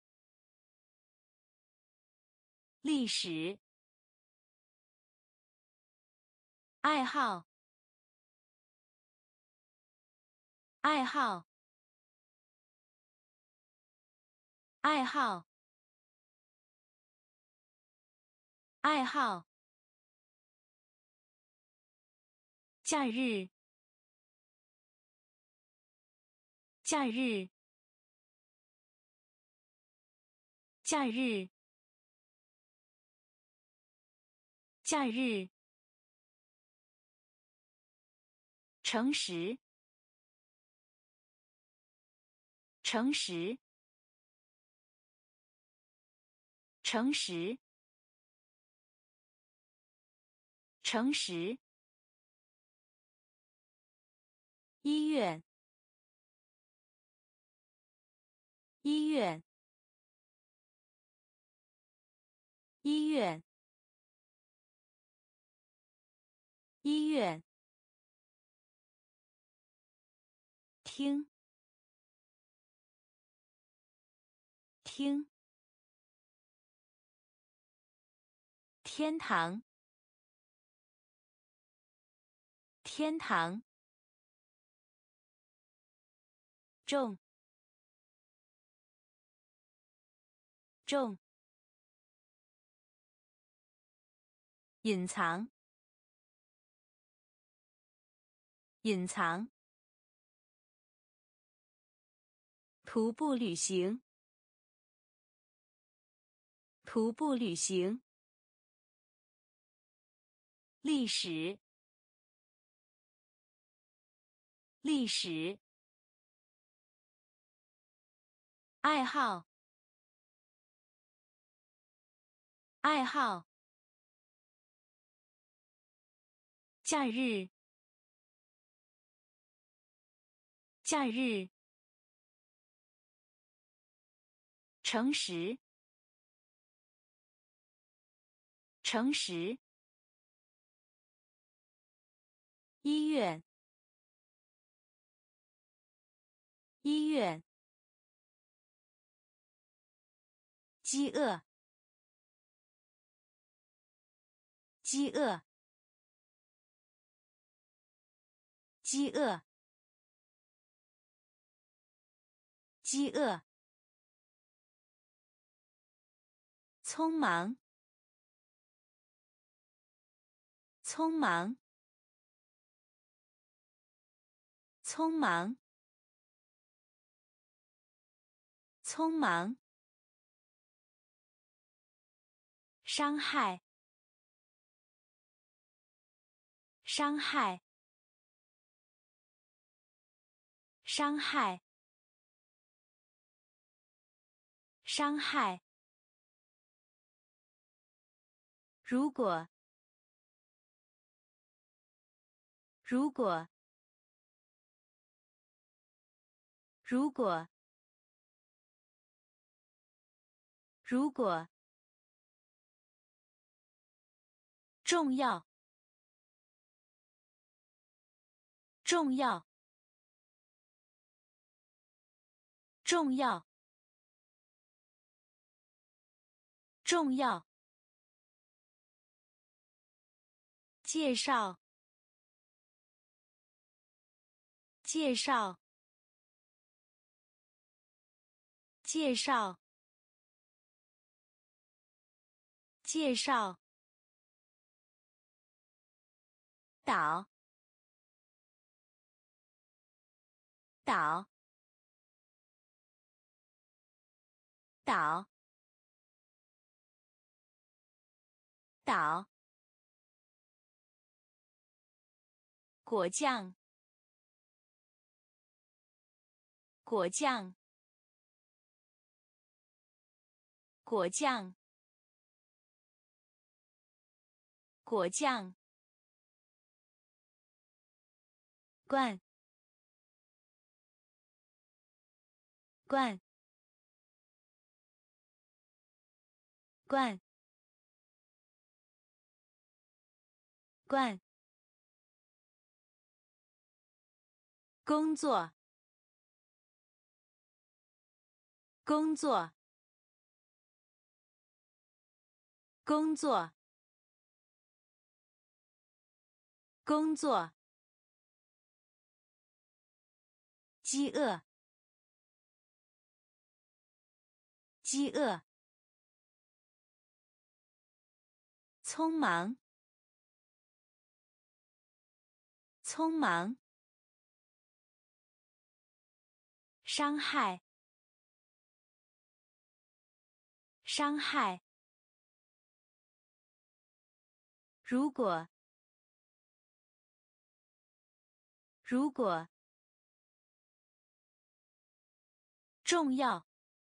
历史。爱好，爱好，爱好，爱好。假日，假日，假日，假日。诚实，诚实，诚实，诚实。医院，医院，医院，医院。听，听。天堂，天堂。重，重。隐藏，隐藏。徒步旅行，徒步旅行。历史，历史。爱好，爱好。假日，假日。诚实，诚实。医院，医院。饥饿，饥饿，饥饿，饥饿。匆忙，匆忙，匆忙，匆忙。伤害，伤害，伤害，伤害。如果，如果，如果， 如果重要重要重要重要介绍介绍介绍介绍岛岛岛岛果酱果酱果酱果酱罐罐罐罐工作工作工作工作饥饿饥饿匆忙匆忙伤害伤害如果如果重要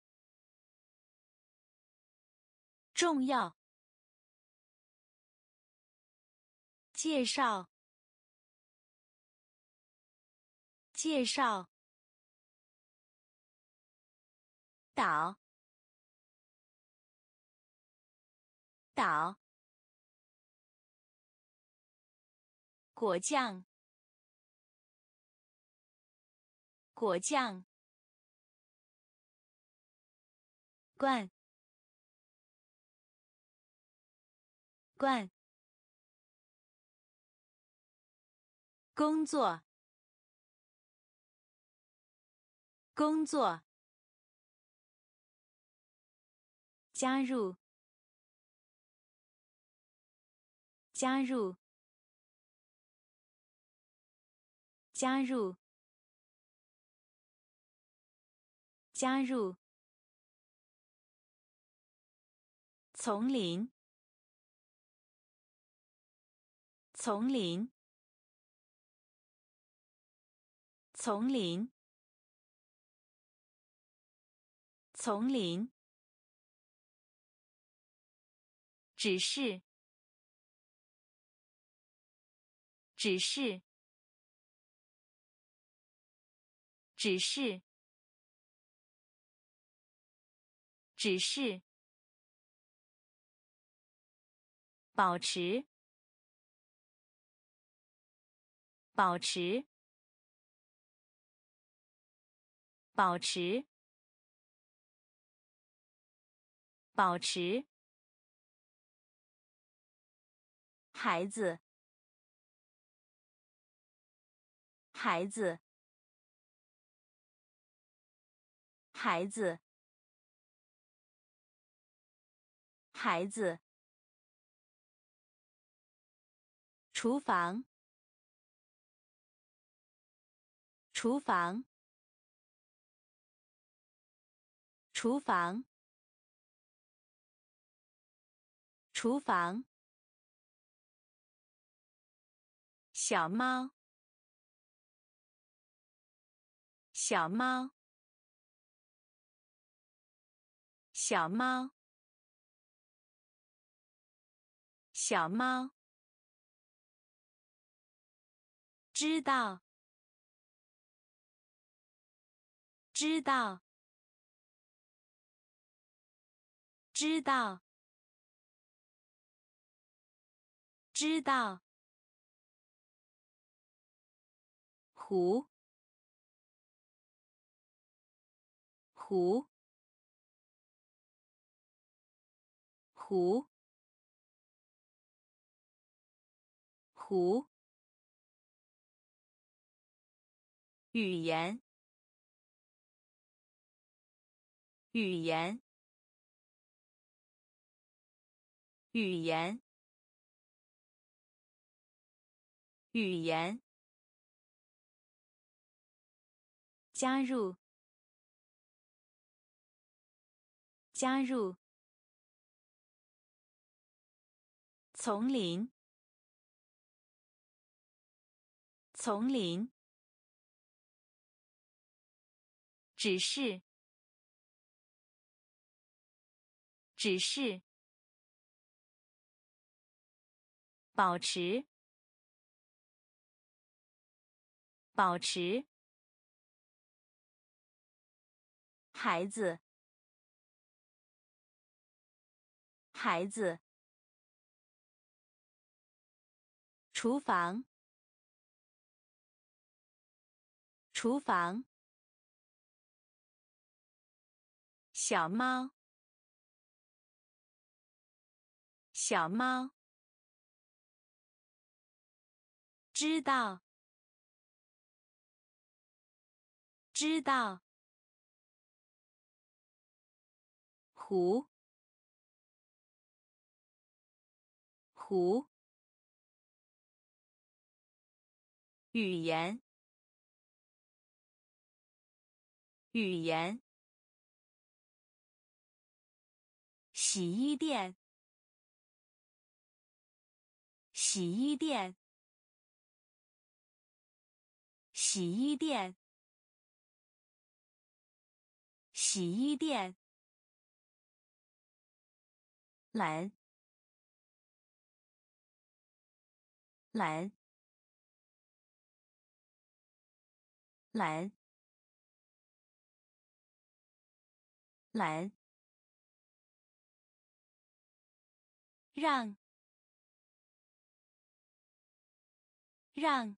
重要介绍介绍岛岛果酱果酱罐罐工作工作加入加入加入加入丛林丛林丛林丛林只是只是只是只是保持保持保持保持孩子孩子孩子孩子厨房厨房厨房厨房小猫小猫小猫小猫知道知道知道，知道。湖，湖，湖，湖。语言，语言，语言，语言。加入，加入。丛林，丛林。指示，指示。保持，保持。孩子，孩子。厨房，厨房。小猫，小猫。知道，知道。湖，湖。语言，语言。洗衣店，洗衣店，洗衣店，洗衣店。蓝，蓝，蓝，蓝。让，让，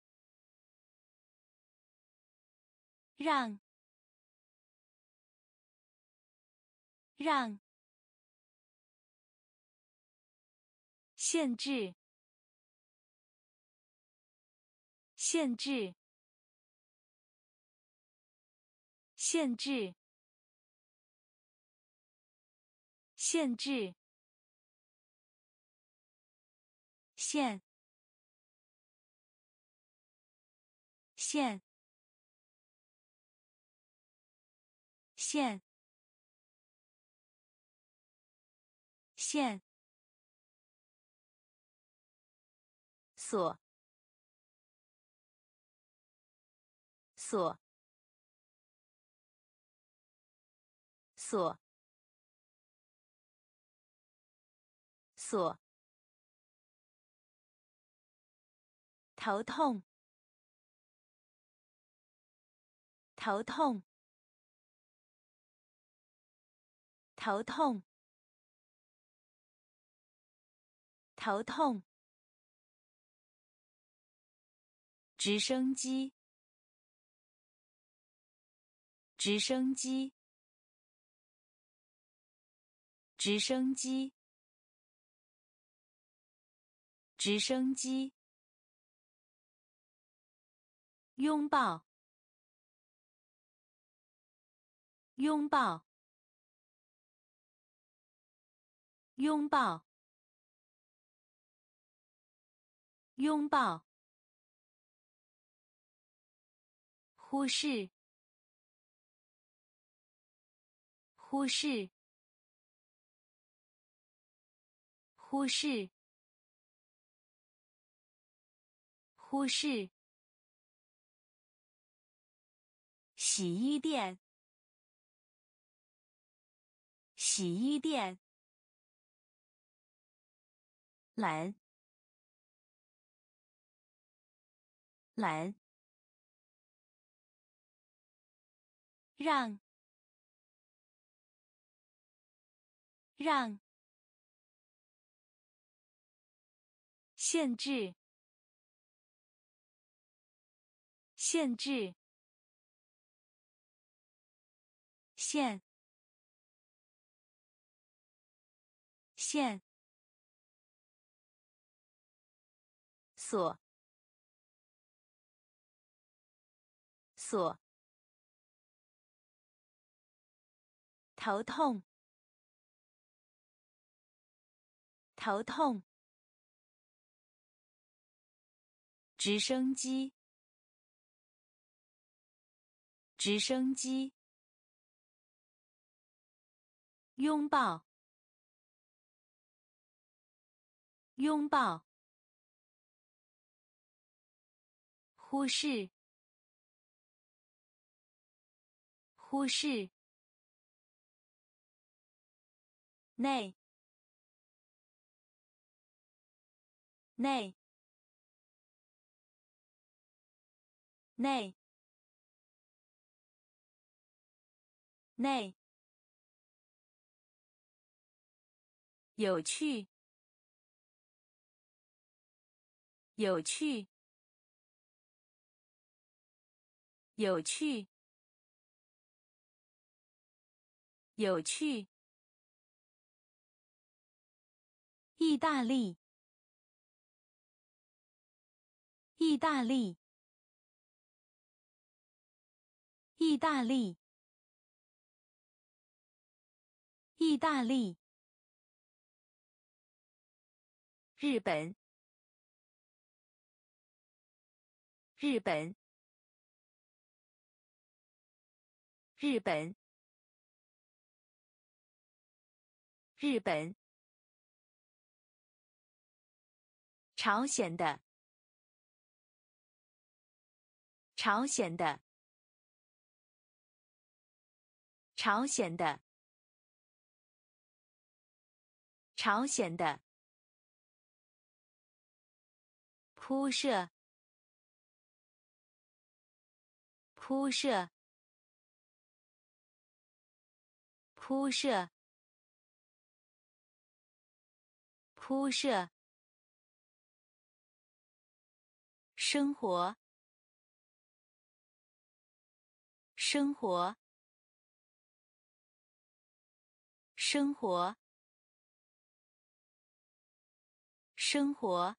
让，让。限制，限制，限制，限制。线，线，线，线。锁，锁，锁，锁。头痛，头痛，头痛，头痛。直升机，直升机，直升机，直升机。拥抱，拥抱，拥抱，拥抱。忽视，忽视，忽视，忽视。洗衣店，洗衣店。蓝，蓝。让， 让，限制，限制，限，限，锁，锁，头痛，头痛，直升机，直升机，拥抱，拥抱，忽视，忽视，内，内，内，内，有趣，有趣，有趣，有趣，意大利，意大利，意大利，意大利，日本，日本，日本，日本，朝鲜的，朝鲜的，朝鲜的，朝鲜的，铺设，铺设，铺设，铺设，生活，生活，生活，生活，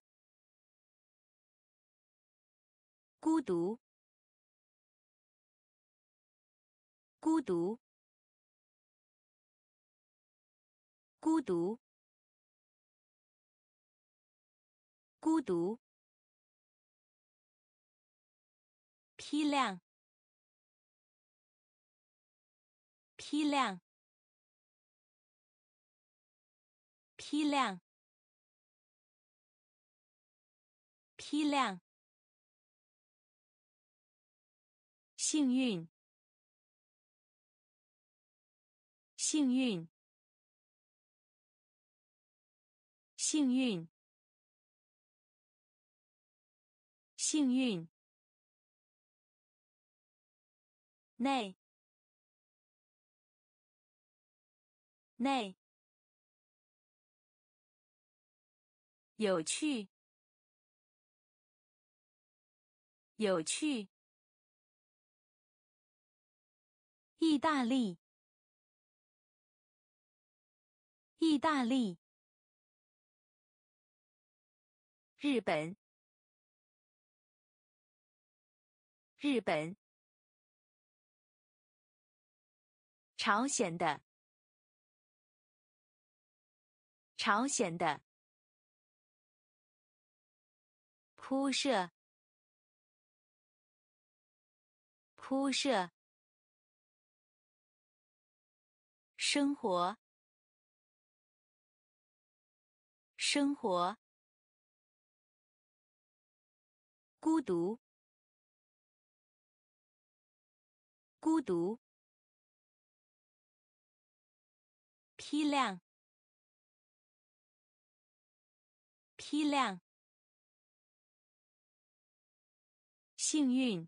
孤独，孤独，孤独，孤独，批量，批量，批量，批量，幸运，幸运，幸运，幸运，内，内，有趣，有趣，意大利，意大利，日本，日本，朝鲜的，朝鲜的，铺设，铺设，生活，生活，孤独，孤独，批量，批量，幸运，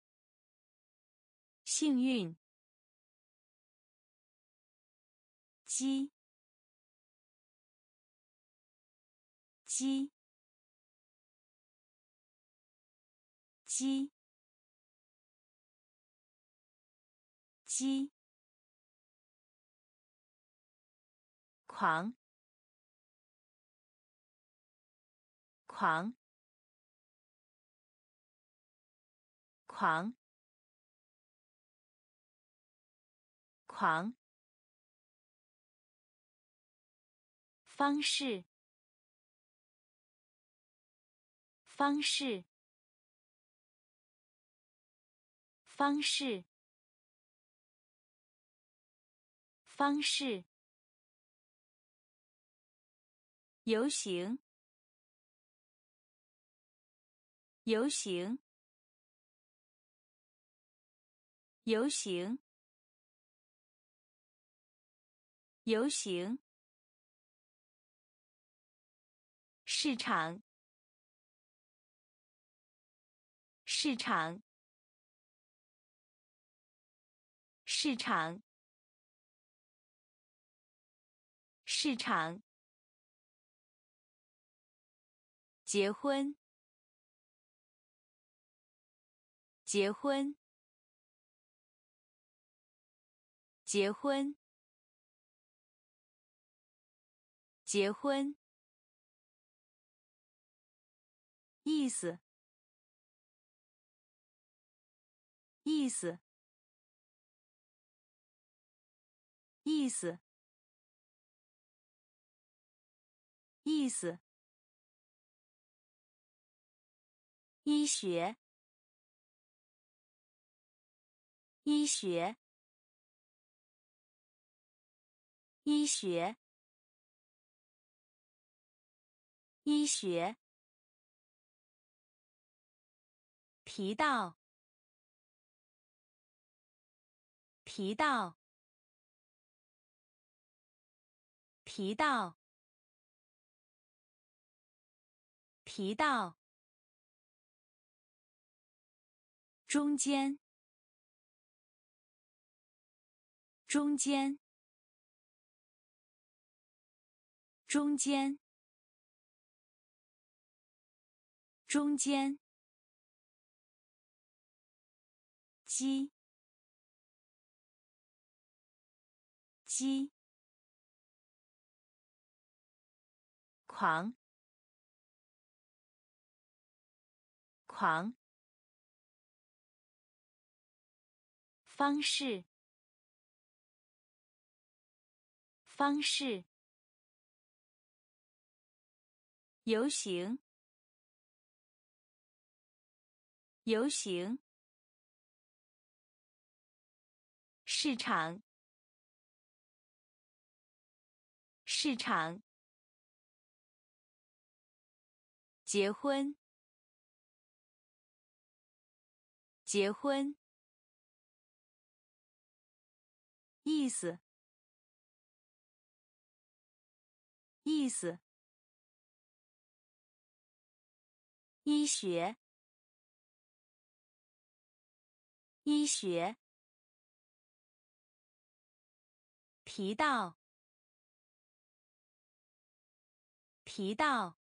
幸运， 鸡鸡鸡鸡狂狂狂狂方式方式方式方式游行游行游行游行市场市场市场市场结婚结婚结婚结婚意思意思意思意思医学医学医学医学皮道皮道皮道皮道中间中间中间中间鸡鸡狂狂方式方式游行游行市场市场结婚结婚意思意思医学医学皮道皮道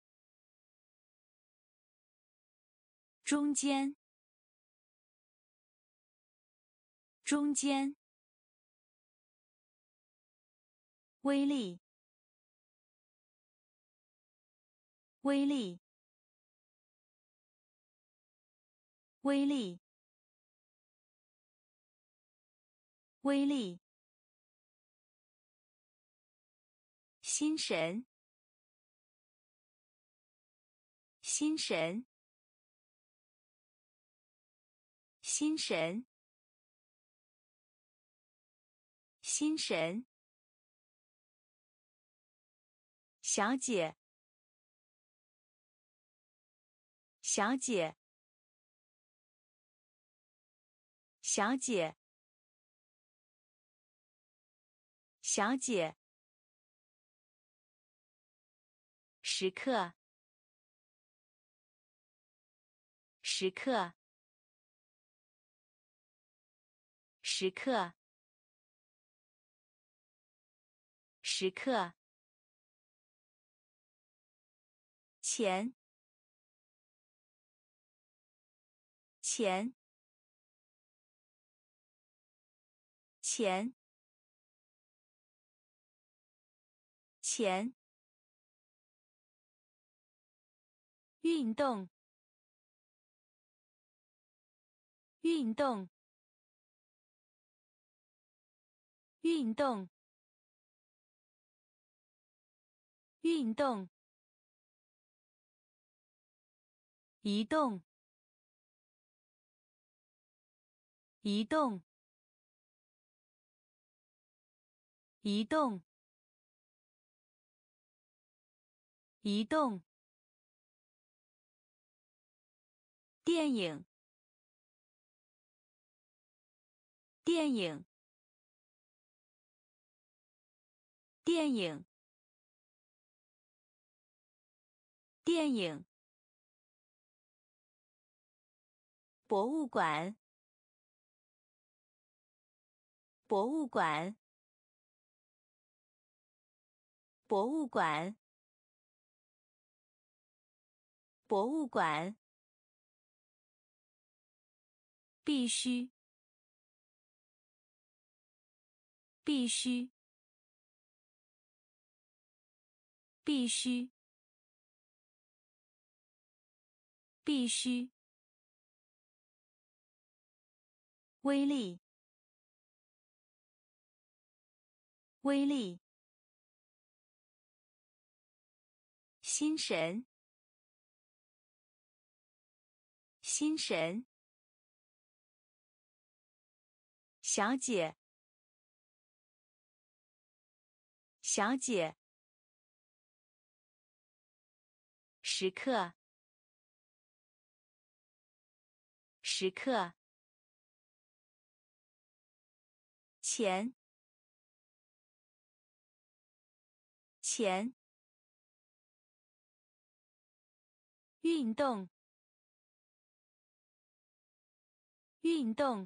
中间中间威力威力威力威力心神心神心神心神小姐小姐小姐小姐时刻时刻时刻时刻，前，前，前，前，运动，运动，运动，运动，移动，移动，移动，移动，电影，电影，电影，电影，博物馆，博物馆，博物馆，博物馆，必须，必须，必须，必须，威力，威力，心神，心神，小姐，小姐，时刻，时刻，前，前，运动，运动，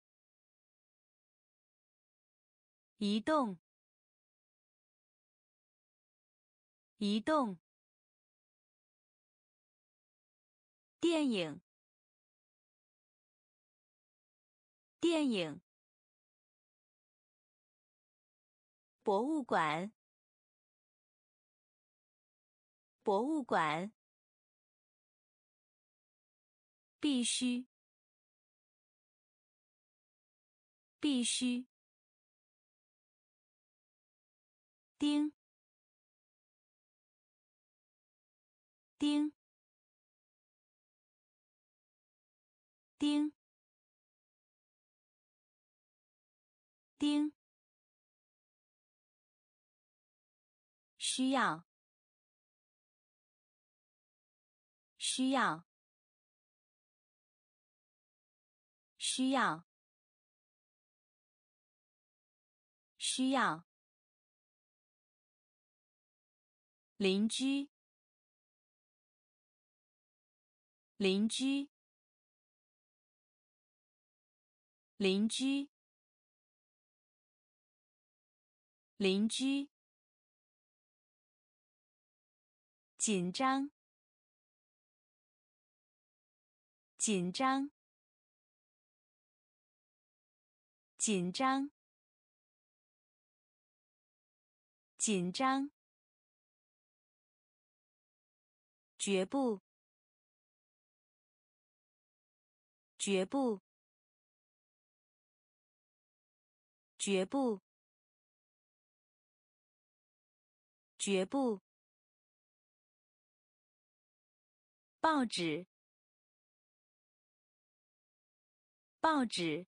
移动，移动，电影，电影，博物馆，博物馆，必须，必须，钉，钉，钉，钉，需要，需要，需要，需要，邻居，邻居，邻居，邻居，紧张，紧张，紧张，紧张，绝不，绝不，绝不，绝不，报纸，报纸，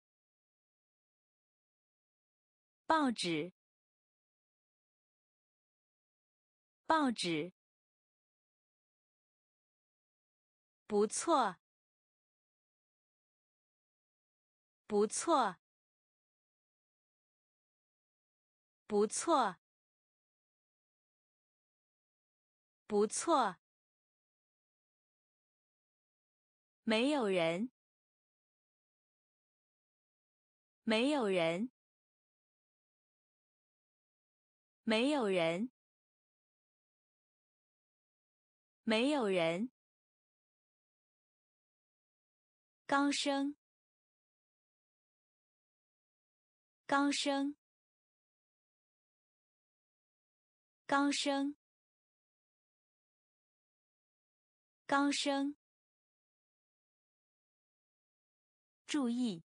报纸，报纸，不错，不错，不错，不错，没有人，没有人， 没有人，没有人。刚生，刚生，刚生，刚生。注意，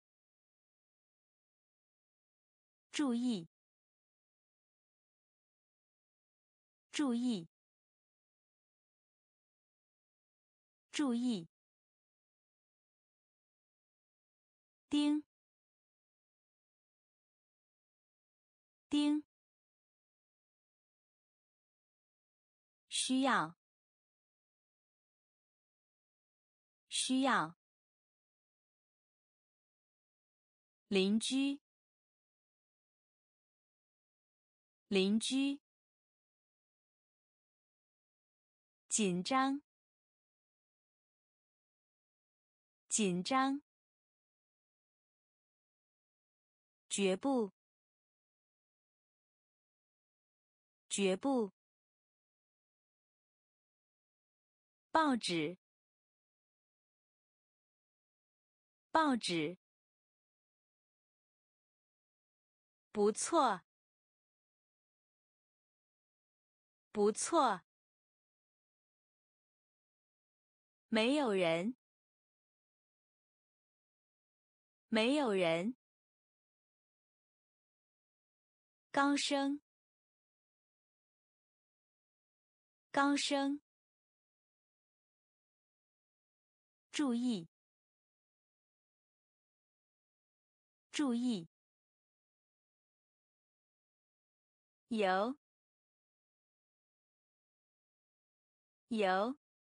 注意，注意，注意。丁，丁。需要，需要。邻居，邻居。紧张，紧张。绝不，绝不。报纸，报纸。不错，不错。没有人，没有人。刚生，刚生。注意，注意。有，有，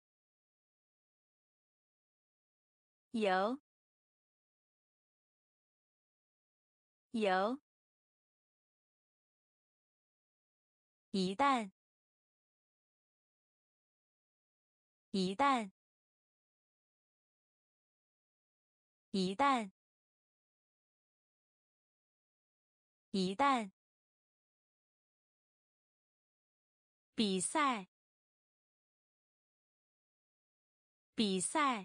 有，有。一旦，一旦，一旦，一旦。比赛，比赛，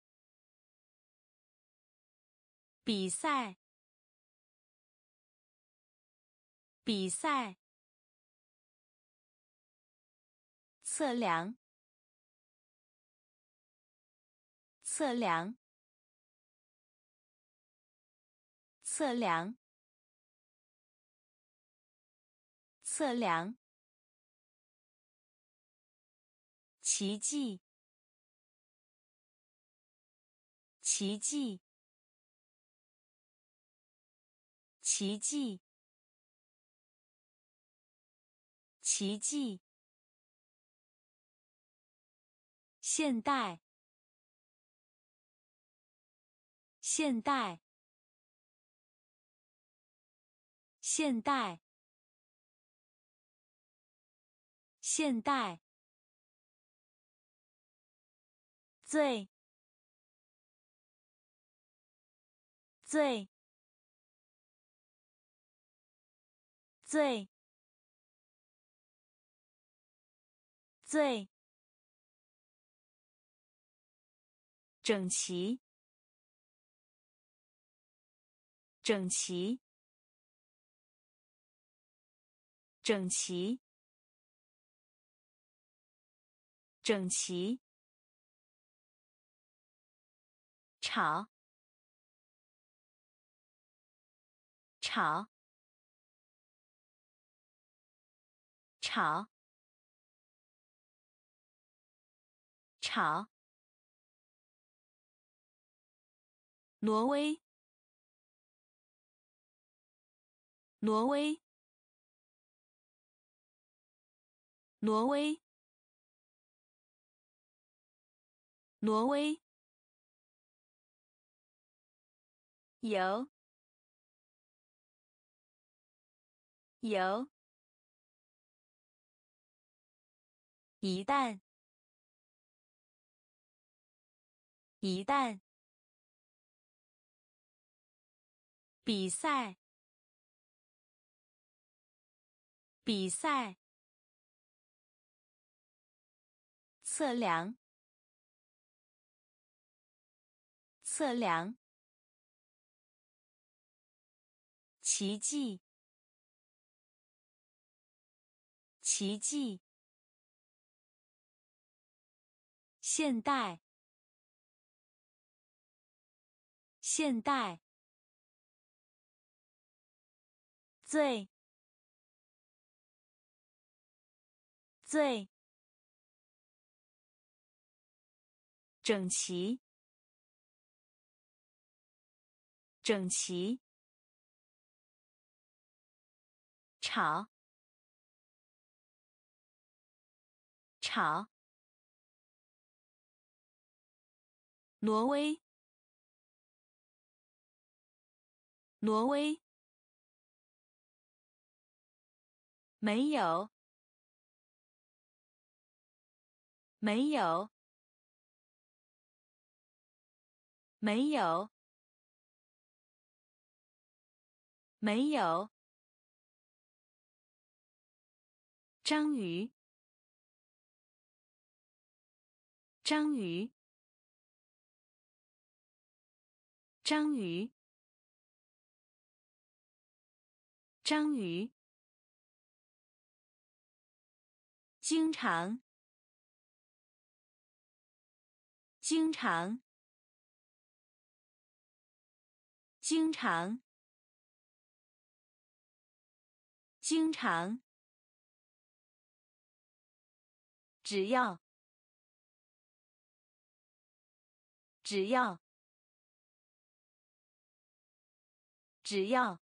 比赛，比赛。测量，测量，测量，测量。奇迹，奇迹，奇迹，奇迹。现代，现代，现代，现代。最，最，最，最。整齐，整齐，整齐，整齐。吵，吵，吵，吵。挪威，挪威，挪威，挪威。有，有。一旦，一旦。比赛， 比赛，测量，测量，奇迹，奇迹，现代，现代，最，最，整齐，整齐，吵，吵，挪威，挪威，没有，没有，没有，没有，章鱼，章鱼，章鱼，章鱼，经常，经常，经常，经常，只要，只要，只要，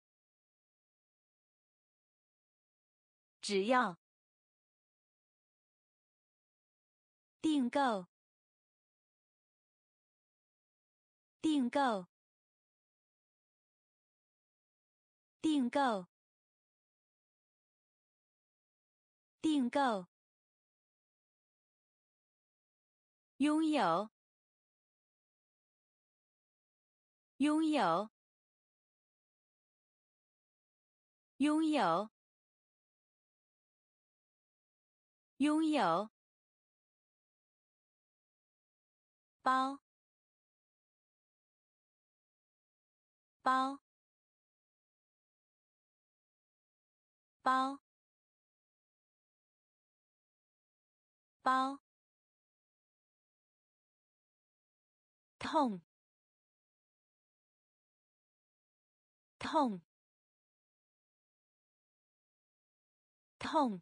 只要，订购，订购，订购，订购，拥有，拥有，拥有，拥有，包，包，包，包，痛，痛，痛，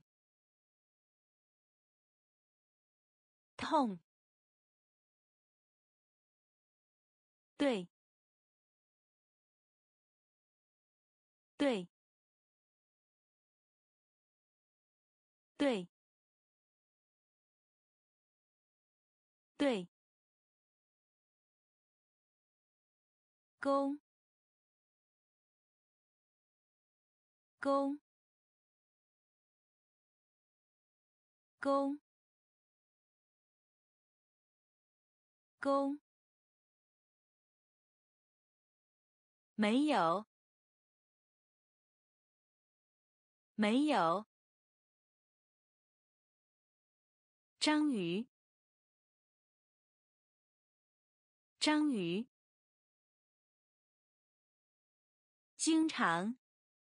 痛，对，对，对，对，公，公，公，公，没有，没有，章鱼，章鱼，经常，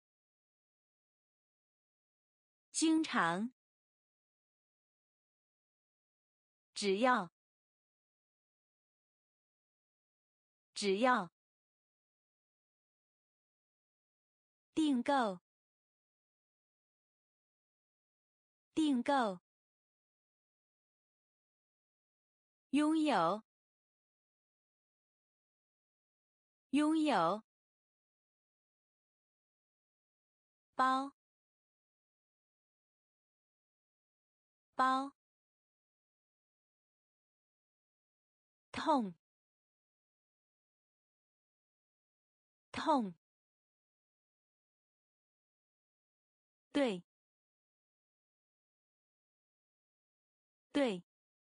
经常，只要，只要，订购，订购，拥有，拥有，包，包，痛，痛，对，对，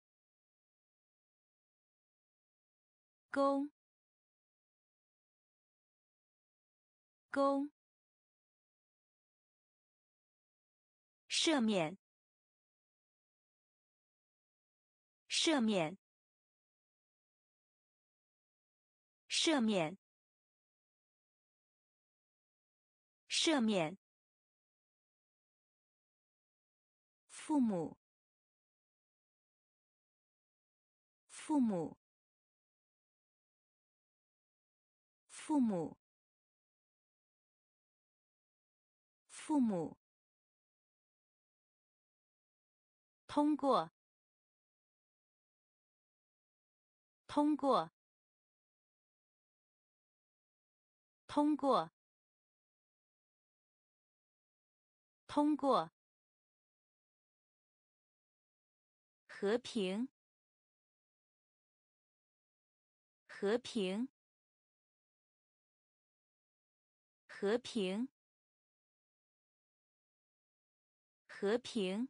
公，公， 赦免，赦免，赦免，赦免。父母，父母，父母，父母。通过，通过，通过，通过。和平，和平，和平，和平。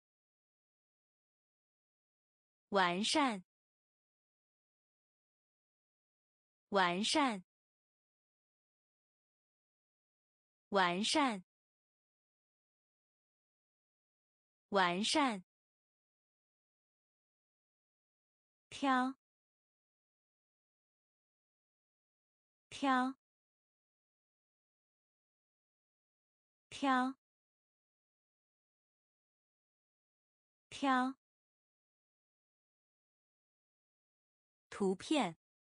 完善，完善，完善，完善。挑，挑，挑，挑。图片，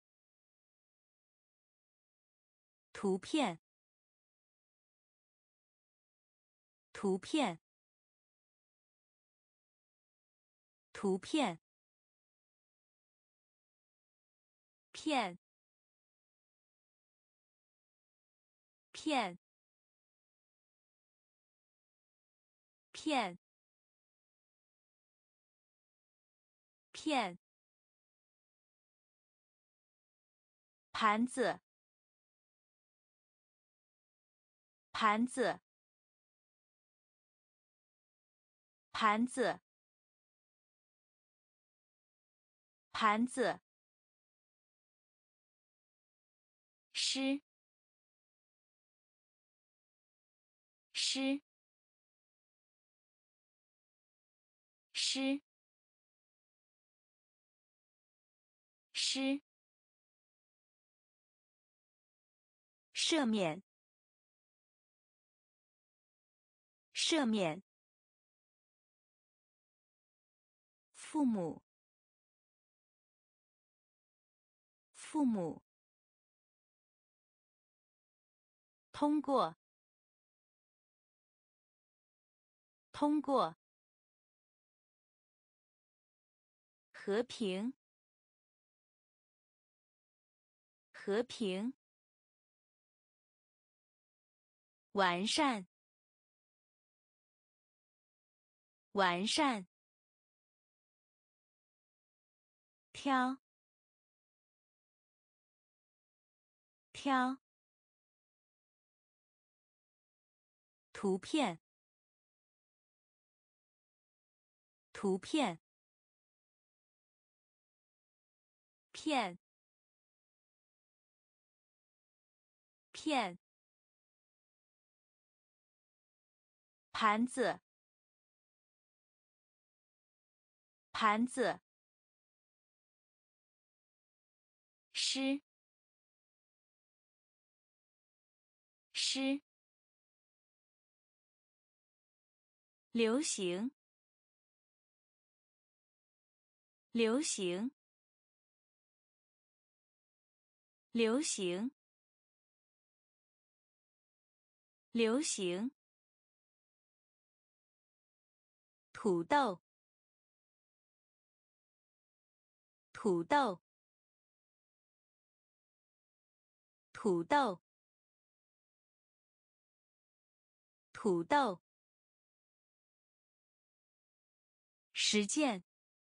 图片，图片，图片。片，片，片，片。盘子，盘子，盘子，盘子。诗，诗，诗，诗。赦免，赦免。父母，父母。通过，通过。和平，和平。完善，完善。挑，挑。图片，图片。片，片。盘子，盘子。诗，诗。流行，流行，流行，流行。土豆，土豆，土豆，土豆。实践，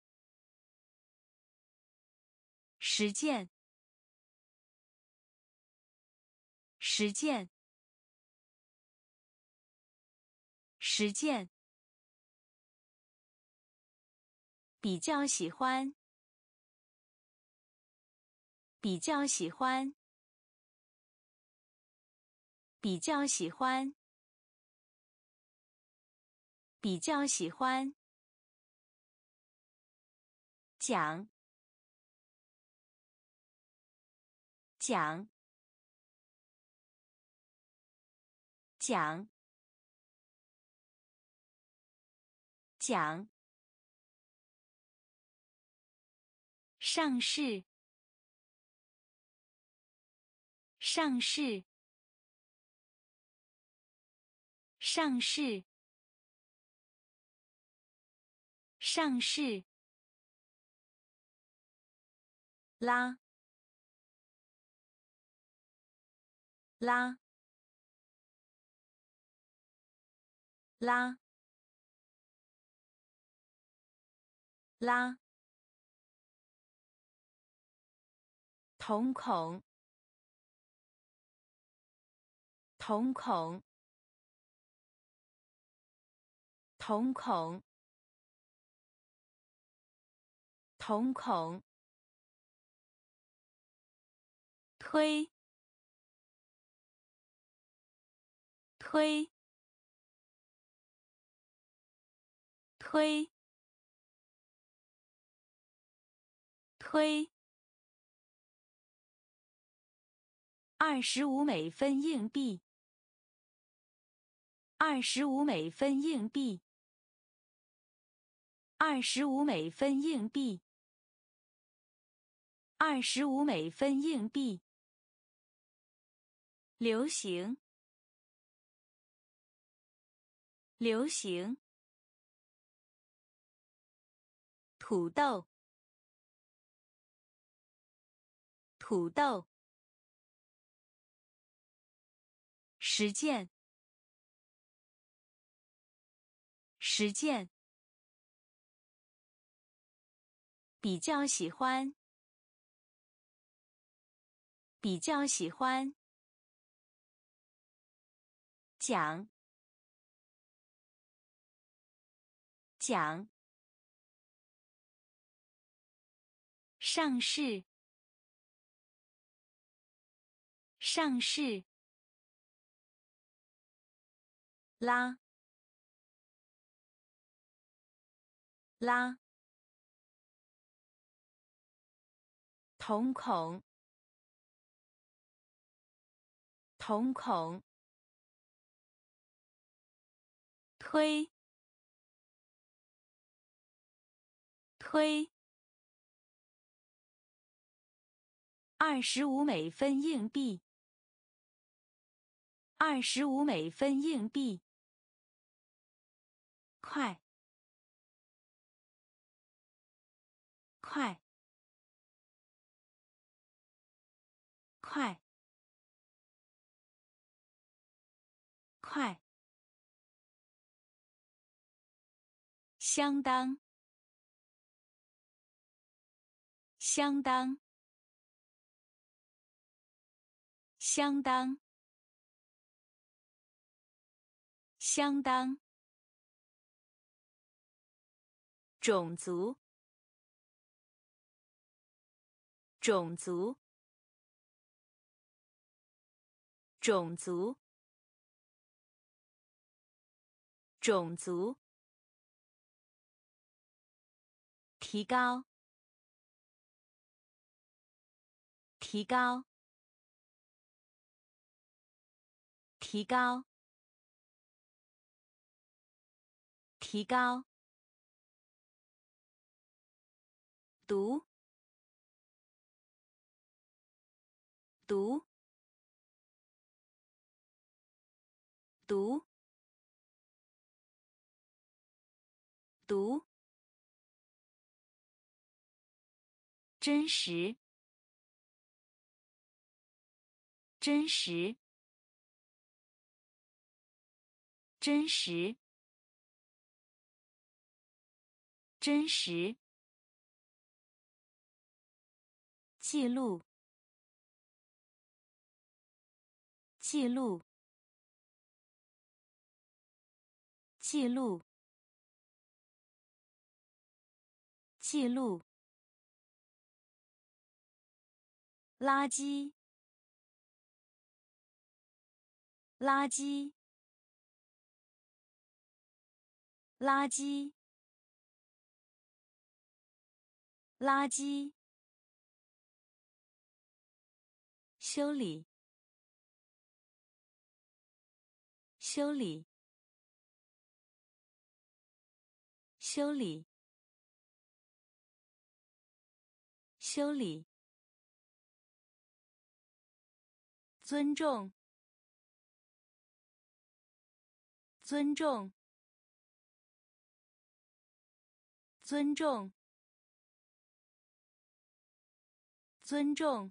实践，实践，实践。比较喜欢，比较喜欢，比较喜欢， 比较喜欢。讲，讲，讲，讲。上市，上市，上市，上市。拉，拉，拉，拉。瞳孔，瞳孔，瞳孔，瞳孔。推，推，推，推。二十五美分硬币，二十五美分硬币，二十五美分硬币，二十五美分硬币。流行，流行。土豆，土豆。实践，实践。比较喜欢，比较喜欢。讲，讲。上市，上市。拉，拉。瞳孔，瞳孔。推，推。二十五美分硬币，二十五美分硬币。快，快，快，快。相当，相当，相当，相当。种族，种族，种族，种族。提高，提高，提高，提高。读，读，读，读。真实，真实，真实，真实。记录，记录，记录，记录。垃圾，垃圾， 垃圾，垃圾，修理，修理，修理，修理，尊重，尊重，尊重，尊重，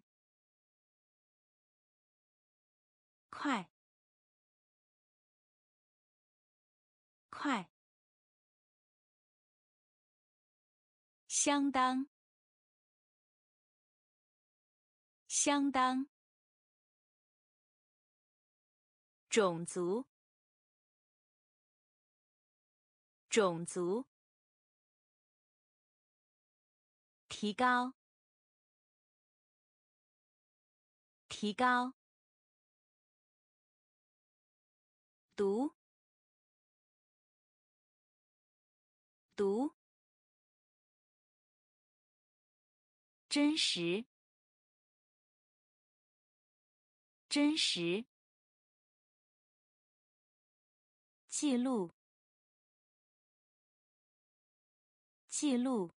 快，快，相当，相当，种族，种族，提高，提高，读，读，真实，真实，记录，记录，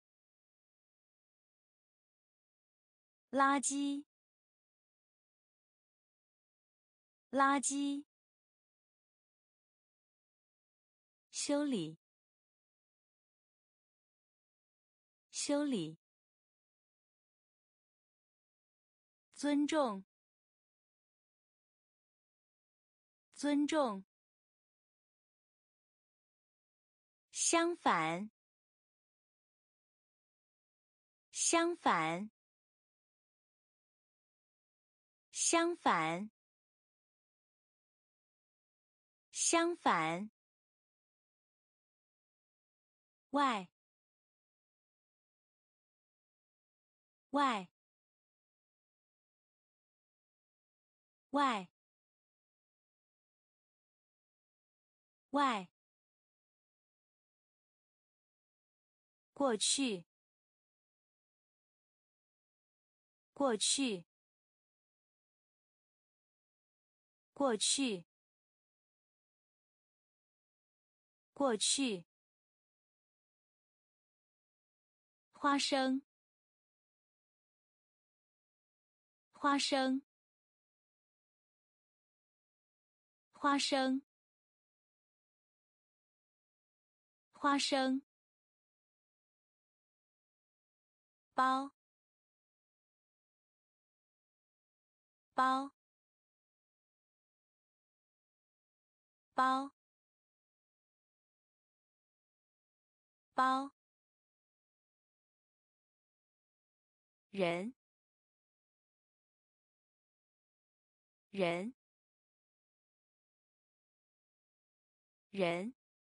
垃圾，垃圾，修理，修理，尊重，尊重，相反，相反，相反，相反，外，外，外，外，过去，过去，过去，过去，花生，花生，花生，花生，包，包，包，包，人，人，人，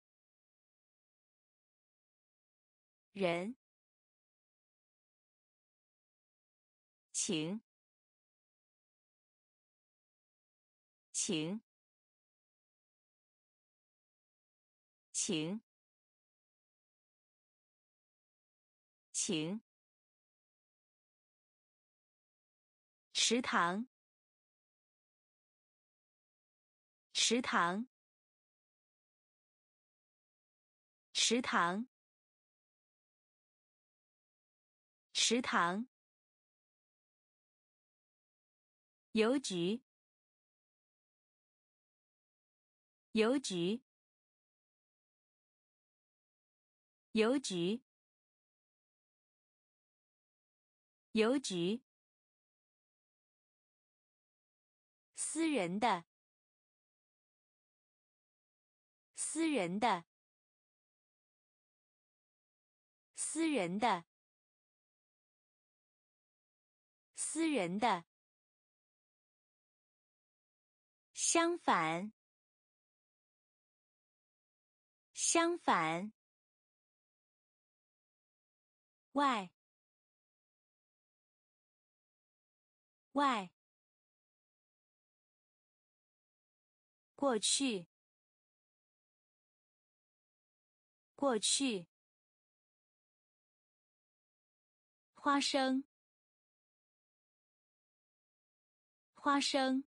人，请，请，请，请，食堂，食堂，食堂，食堂，邮局，邮局，邮局，邮局，私人的，私人的，私人的，私人的，相反，相反，外，外，过去， 过去。花生，花生。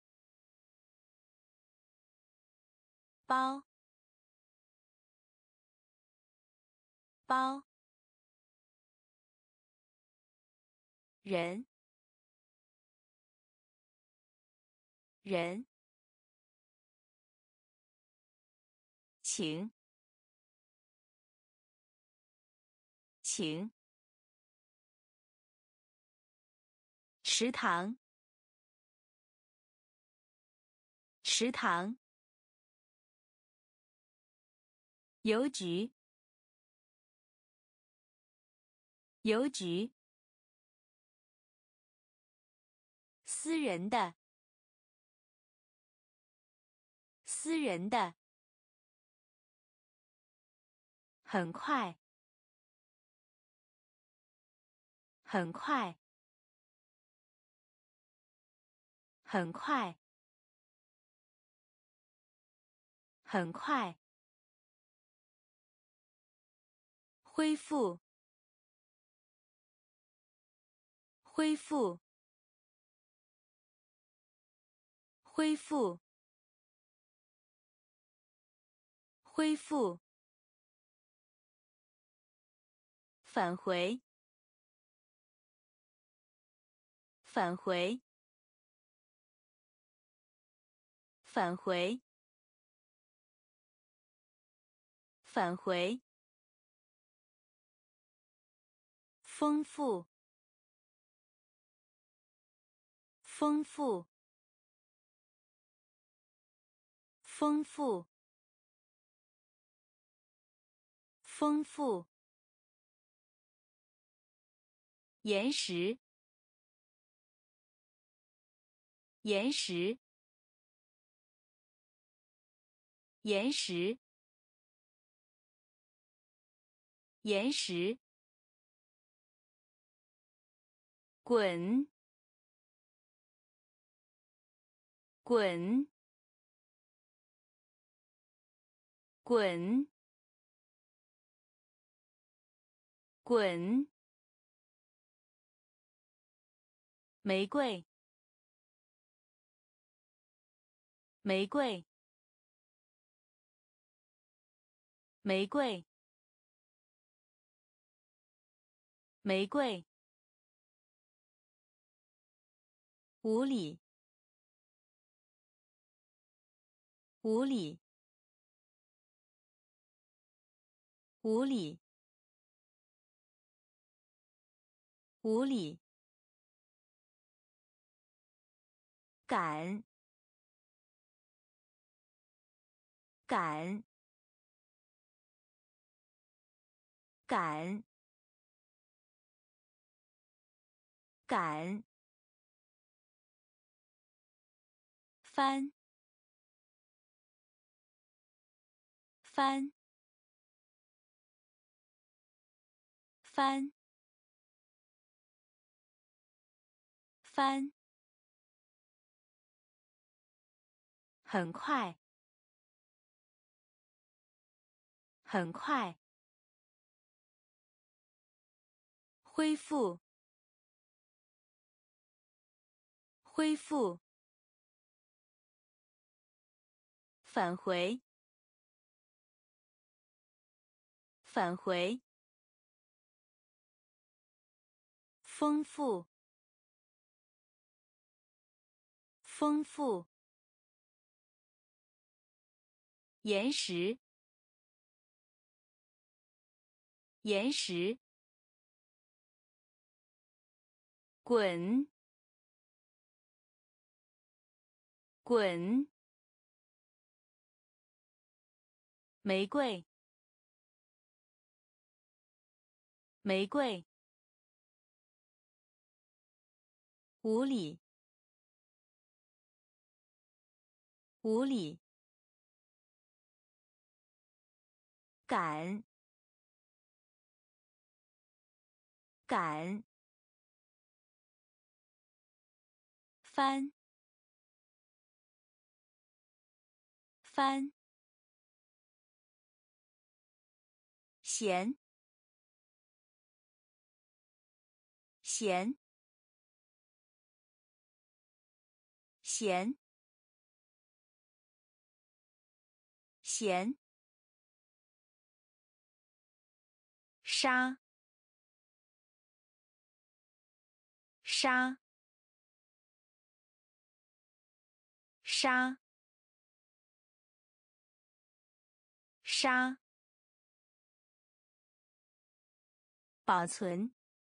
包，包。人，人。请，请。食堂，食堂。邮局，邮局。私人的，私人的。很快，很快，很快，很快。恢复，恢复，恢复，恢复。返回，返回，返回，返回。丰富，丰富，丰富，丰富。岩石，岩石，岩石，岩石。滚，滚，滚，滚。玫瑰，玫瑰，玫瑰，玫瑰。无理，无理，无理，无理。赶，赶，赶，赶。翻，翻，翻，翻。很快，很快。恢复，恢复。返回，返回。丰富，丰富。岩石，岩石。滚，滚。玫瑰，玫瑰。无理，无理。赶，赶。翻，翻。 咸咸咸咸沙沙沙沙保存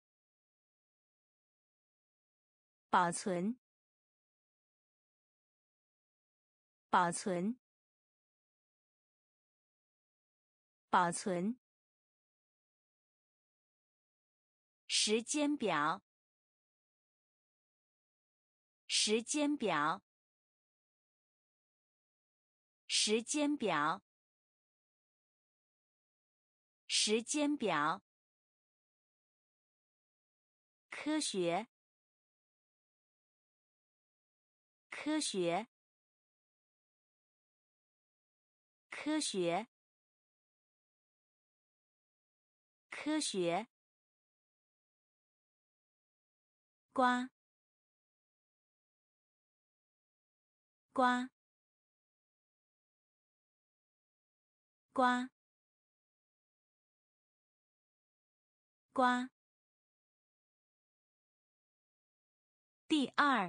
保存保存保存时间表时间表时间表时间表科学科学科学科学瓜瓜瓜瓜第二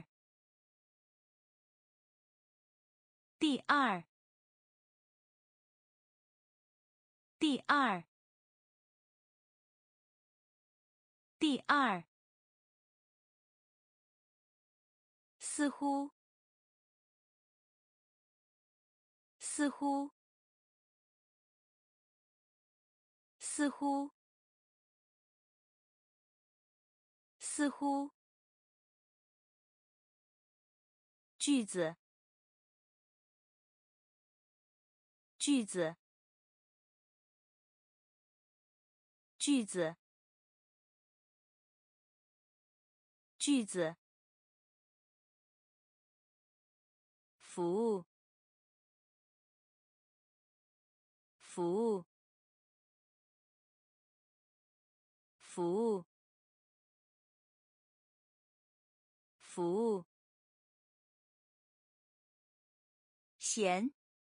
第二第二第二似乎似乎似乎似乎句子句子句子句子服务服务服务服务咸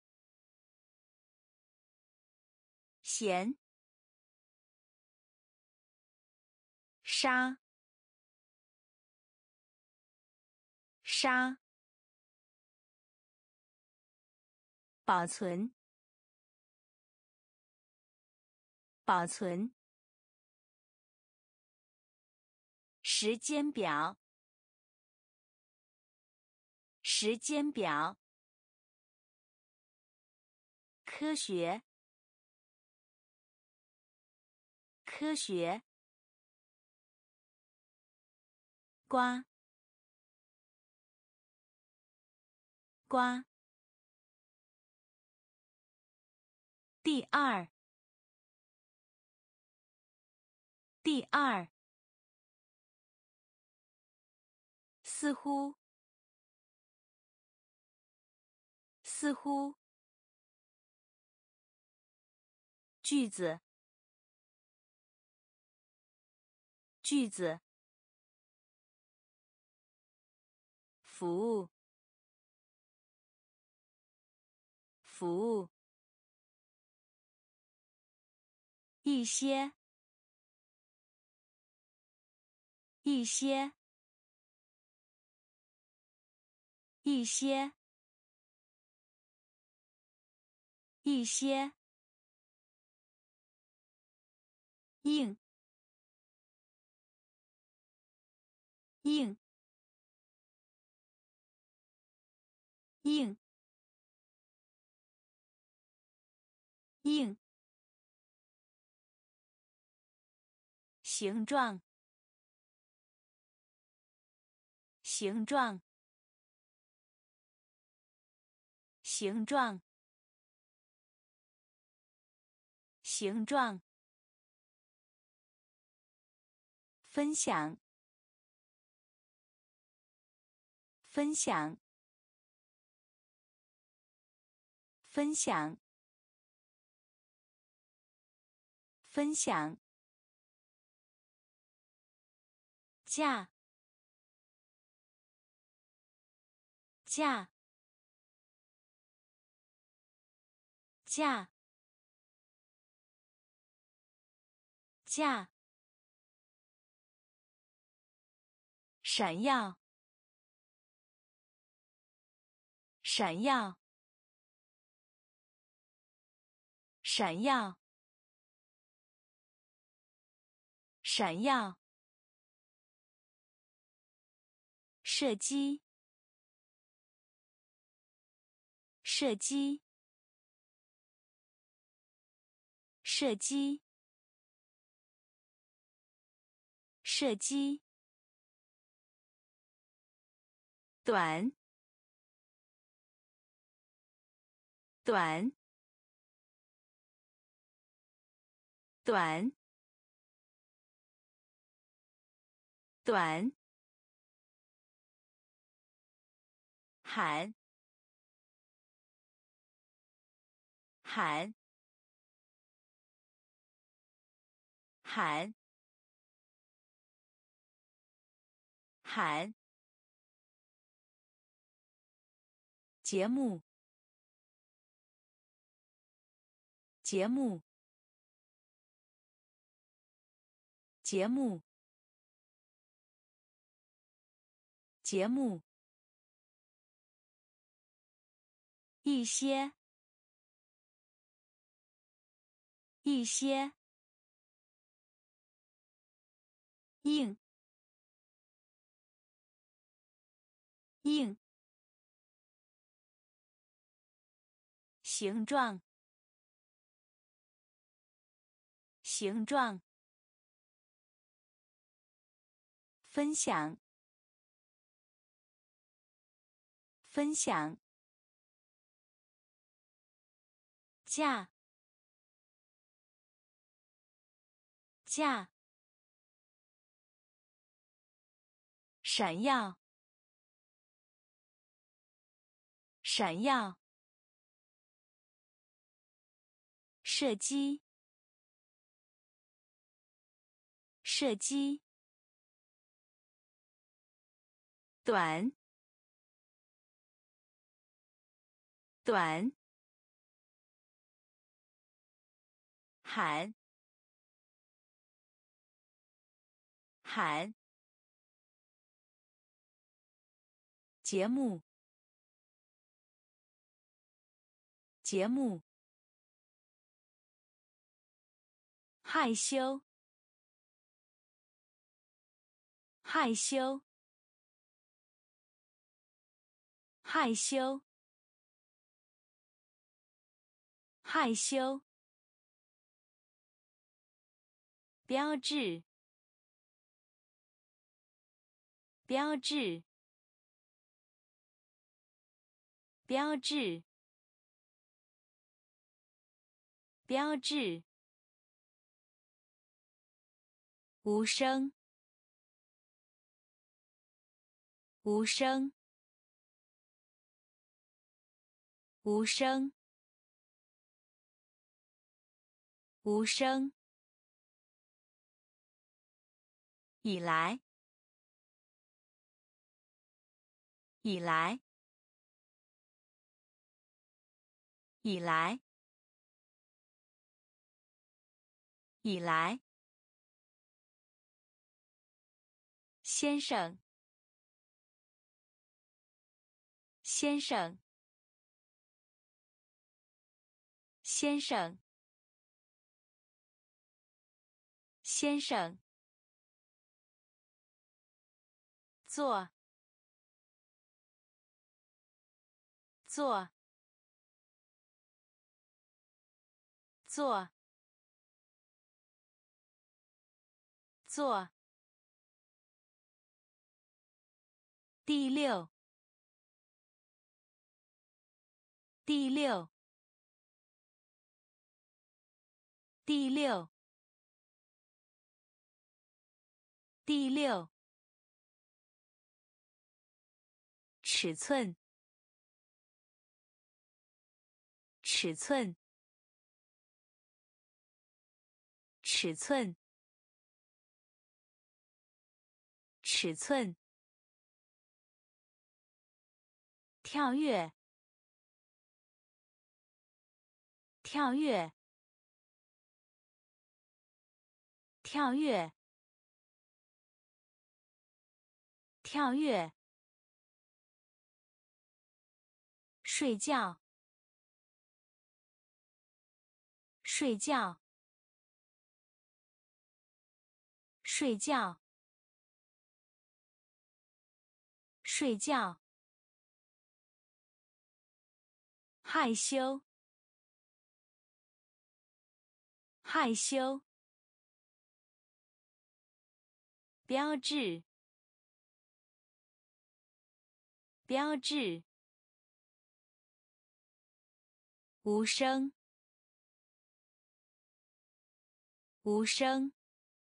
咸沙沙保存保存时间表时间表科学科学瓜瓜第二第二似乎似乎句子句子服务服务一些一些一些一些硬硬硬硬形状形状形状形状分享分享分享分享价价价价闪耀闪耀闪耀闪耀射击射击射击射击短短短短喊喊喊喊节目节目节目节目一些一些硬硬形状形状分享分享价价闪耀闪耀射击射击短短喊喊节目节目害羞害羞害羞害羞标志标志标志标志无声无声无声无声以来以来以来以来先生先生先生先生做做做做第六第六第六第六尺寸尺寸尺寸，尺寸，跳跃，跳跃，跳跃，跳跃，睡觉，睡觉，睡觉，睡觉，害羞，害羞，标志，标志，无声，无声，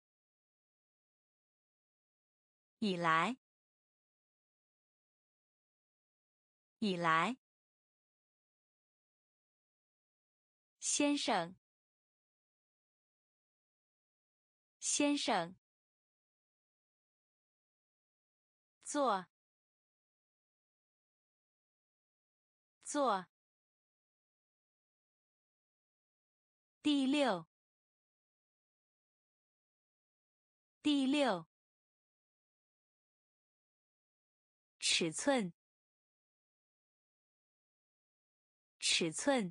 以来，以来，先生，先生，坐，坐，第六，第六，尺寸，尺寸，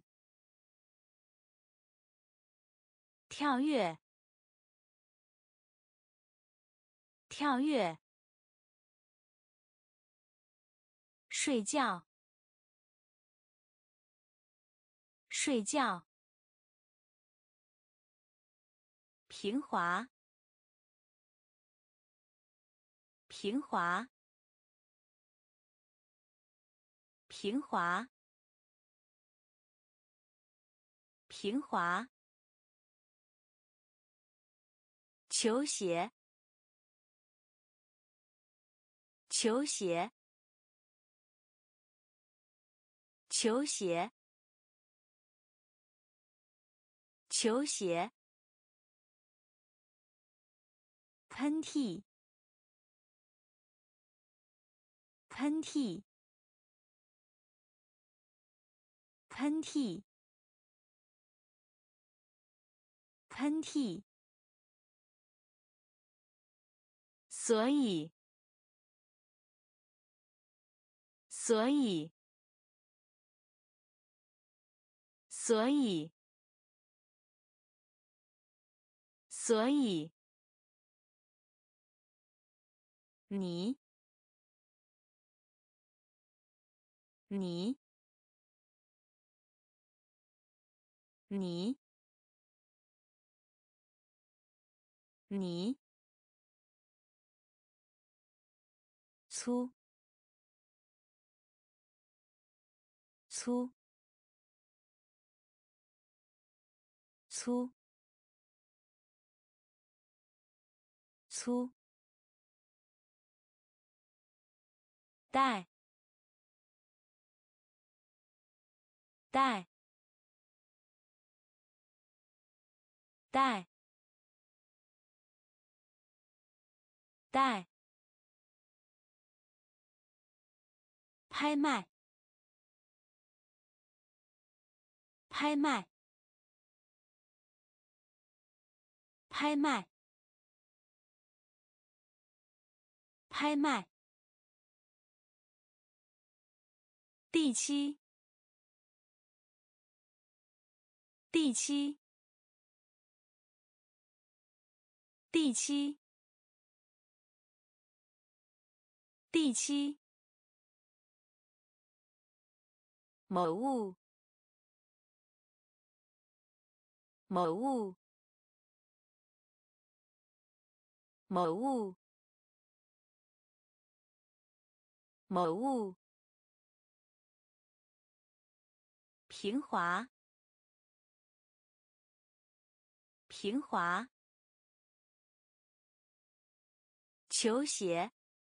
跳跃，跳跃，睡觉，睡觉，平滑，平滑，平滑，平滑，球鞋，球鞋，球鞋，球鞋，喷嚏，喷嚏，喷嚏，喷嚏，所以，所以，所以，所以，你，你，你，你，粗，粗，粗，粗，带，带，带，带，拍卖，拍卖，拍卖，拍卖，第七，第七，第七，第七，某物，某物，某物，某物，平滑，平滑，球鞋，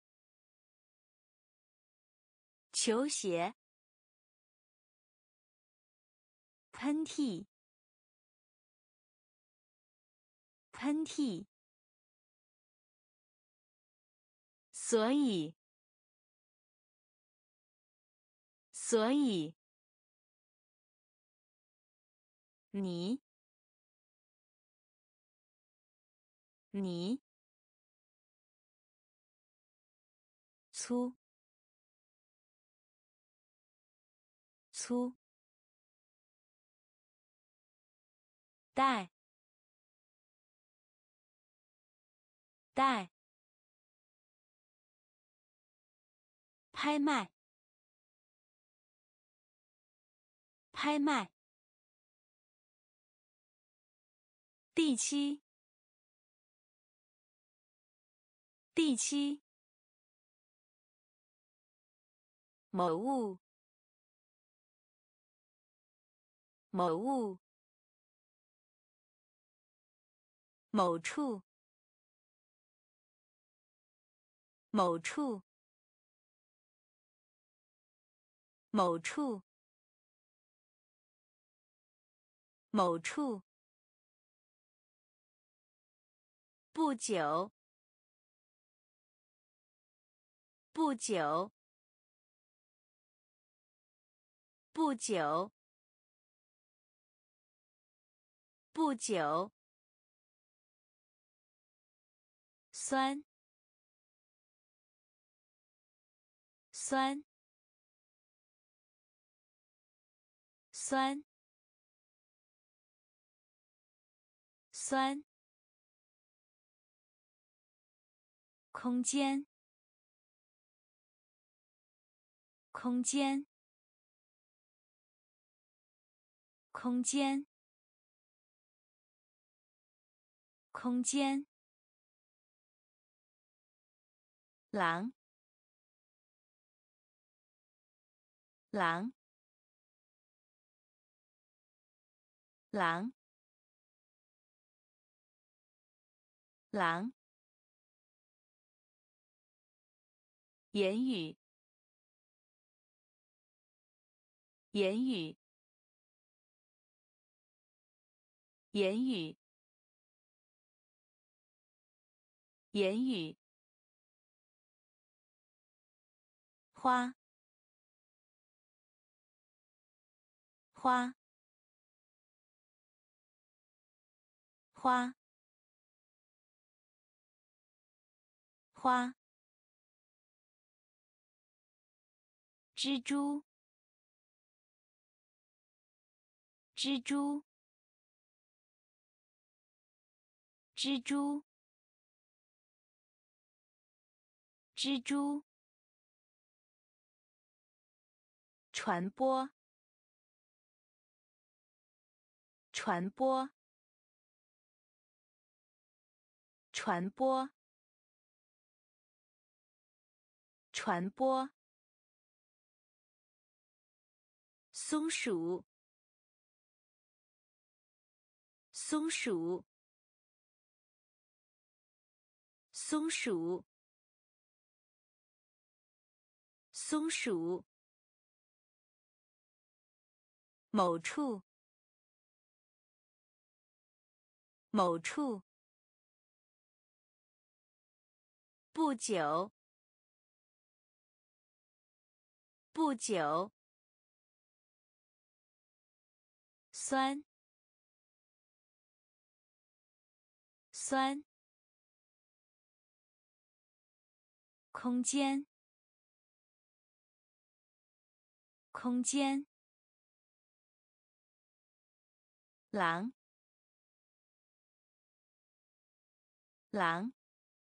球鞋，喷嚏， 喷嚏，所以，所以，你，你，粗，粗，带，带，拍卖，拍卖，第七，第七，某物，某物，某处，某处，某处，某处，不久，不久，不久，不久，酸，酸，酸，酸，空间，空间，空间，空间，狼，狼，狼，狼，言语，言语，言语，言语，花，花，花，花，蜘蛛，蜘蛛，蜘蛛，蜘蛛，传播，传播，传播，传播，松鼠，松鼠，松鼠，松鼠，某处，某处，不久，不久，酸，酸，空间，空间，狼，狼，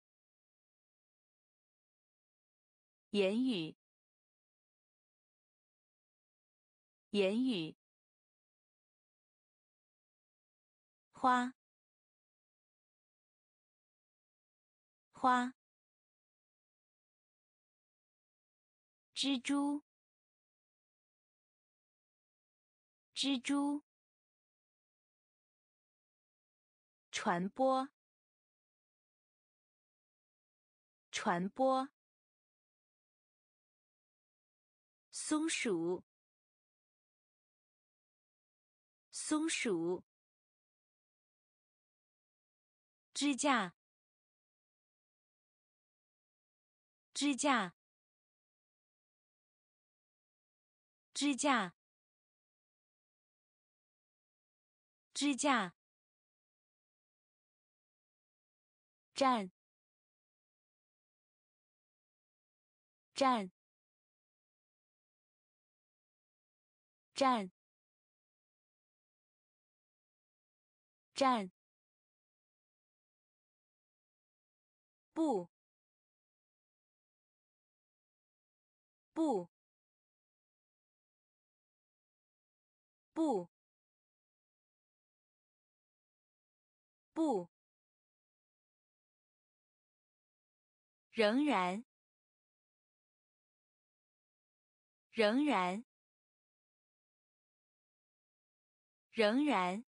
言语，言语，花，花，蜘蛛，蜘蛛，传播，传播，松鼠，松鼠， 支架，支架，支架，支架，站，站，站，站，不，不，不，不，仍然，仍然，仍然，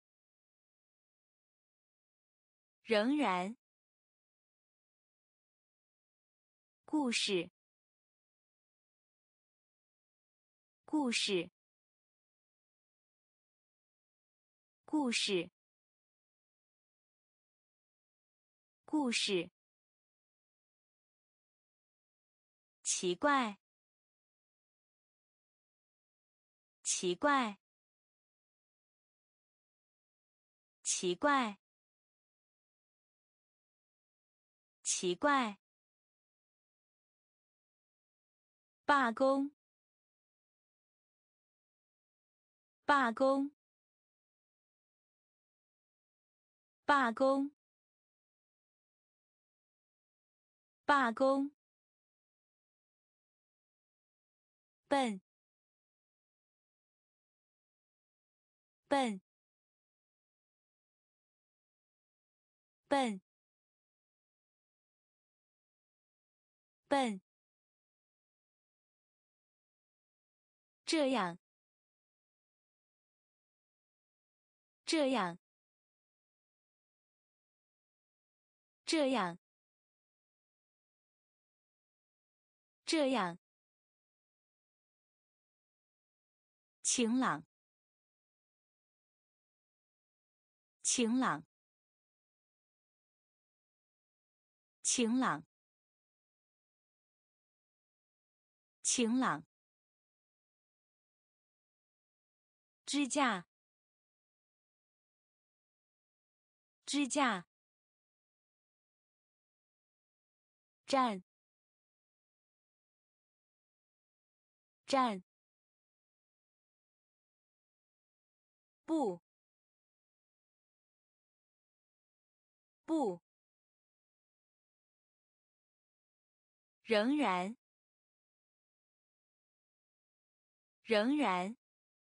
仍然，故事，故事，故事，故事，奇怪，奇怪，奇怪，奇怪，罢工，罢工，罢工，罢工，笨，笨，笨，笨，这样，这样，这样，这样，晴朗，晴朗，晴朗，晴朗，支架，支架，站，站，不，不，仍然，仍然，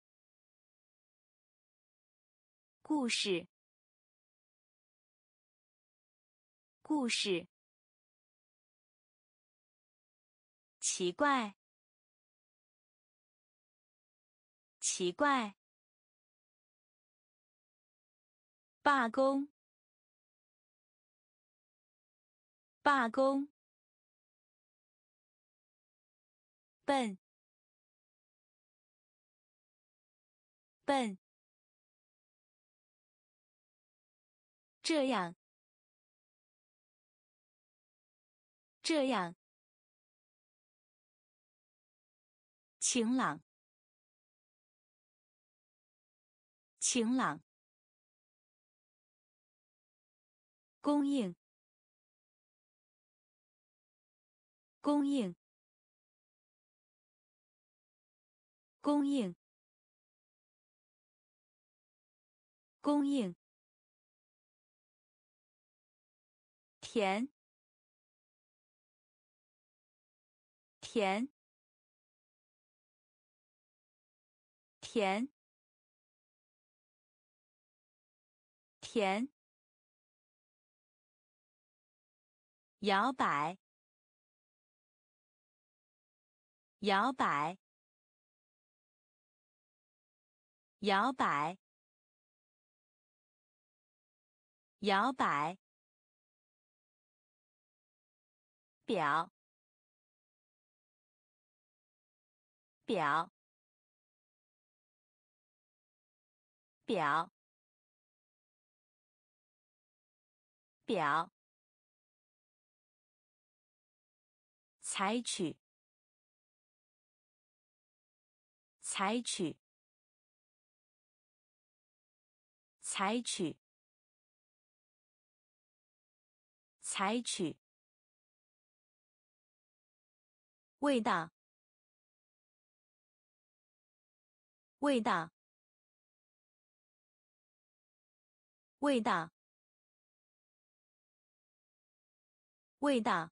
故事，故事，奇怪，奇怪，罢工，罢工，笨，笨，这样，这样，晴朗，晴朗，供应，供应，供应，供应，甜，甜，甜，甜，摇摆，摇摆，摇摆，摇摆，表，表，表， 表，采取，采取，采取，采取，味道，味道，味道，味道，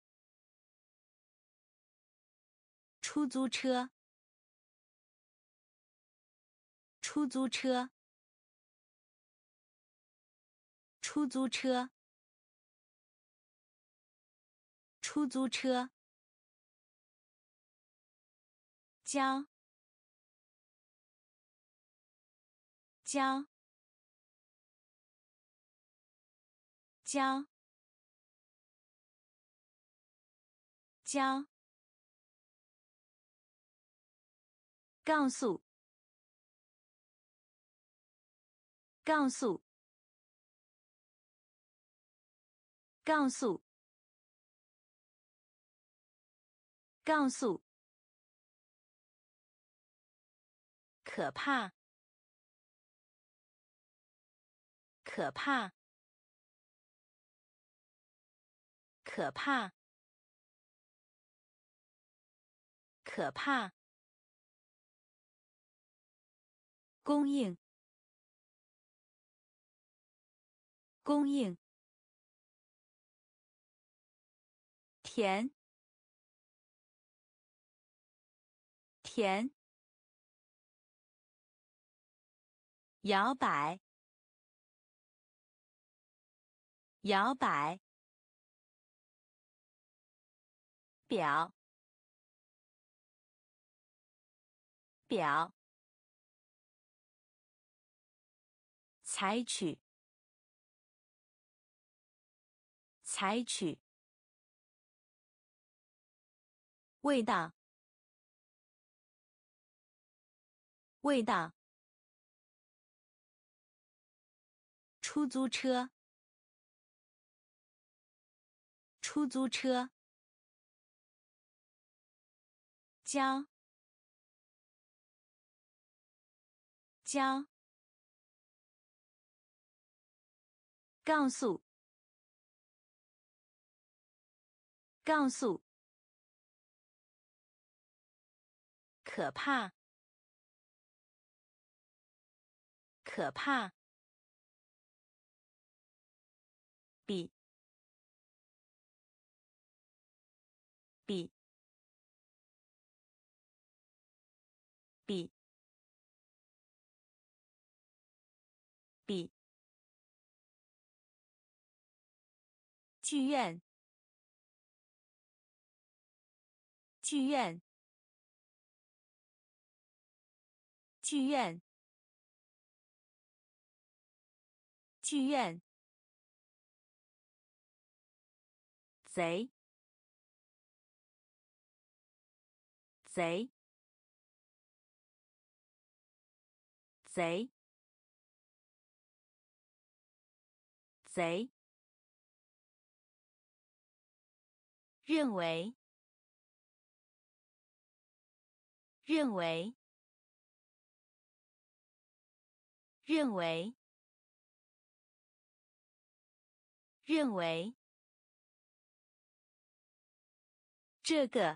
出租车，出租车，出租车，出租车，教，教，教，教，告诉，告诉，告诉，告诉，可怕，可怕，可怕，可怕，供应，供应，甜，甜，摇摆，摇摆，表，表，采取，采取，味道，味道，出租车，出租车，教，教，告诉，告诉，可怕，可怕，比，比，比，比，剧院，剧院，剧院，剧院，贼，贼，贼，贼，认为，认为，认为，认为，这个，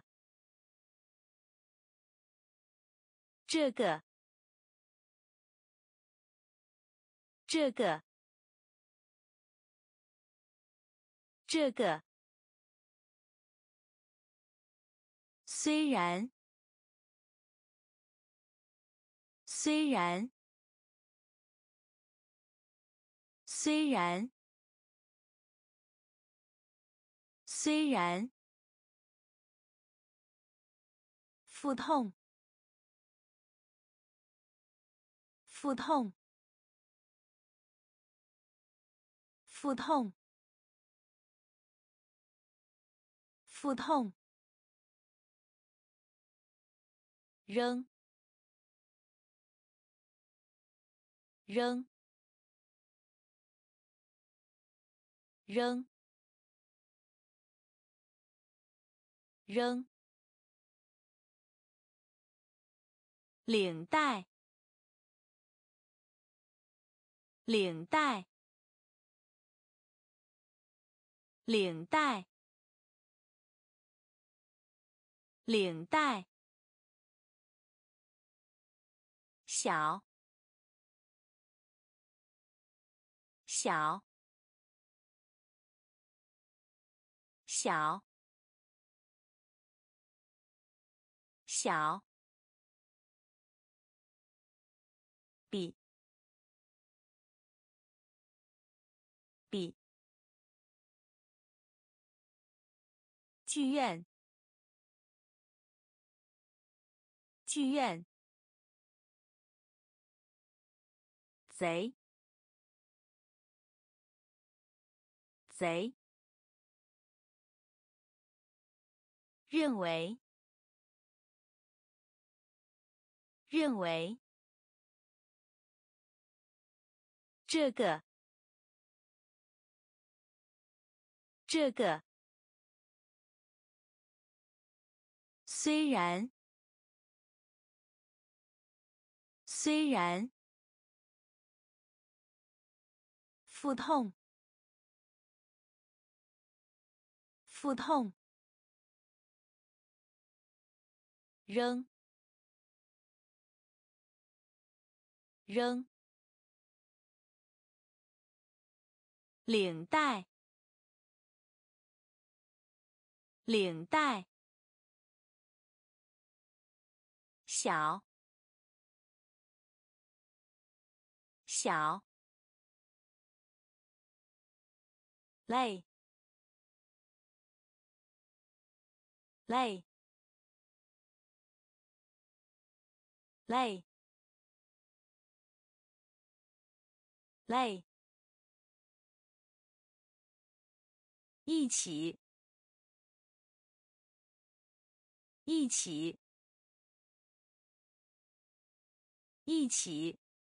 这个，这个，这个，虽然，虽然，虽然，虽然，腹痛，腹痛，腹痛，腹痛，扔，扔， 扔扔领带领带领带领带小小小小比比剧院剧院贼贼认为认为这个这个虽然虽然腹痛腹痛扔扔领带领带小小累累累累一起一起一起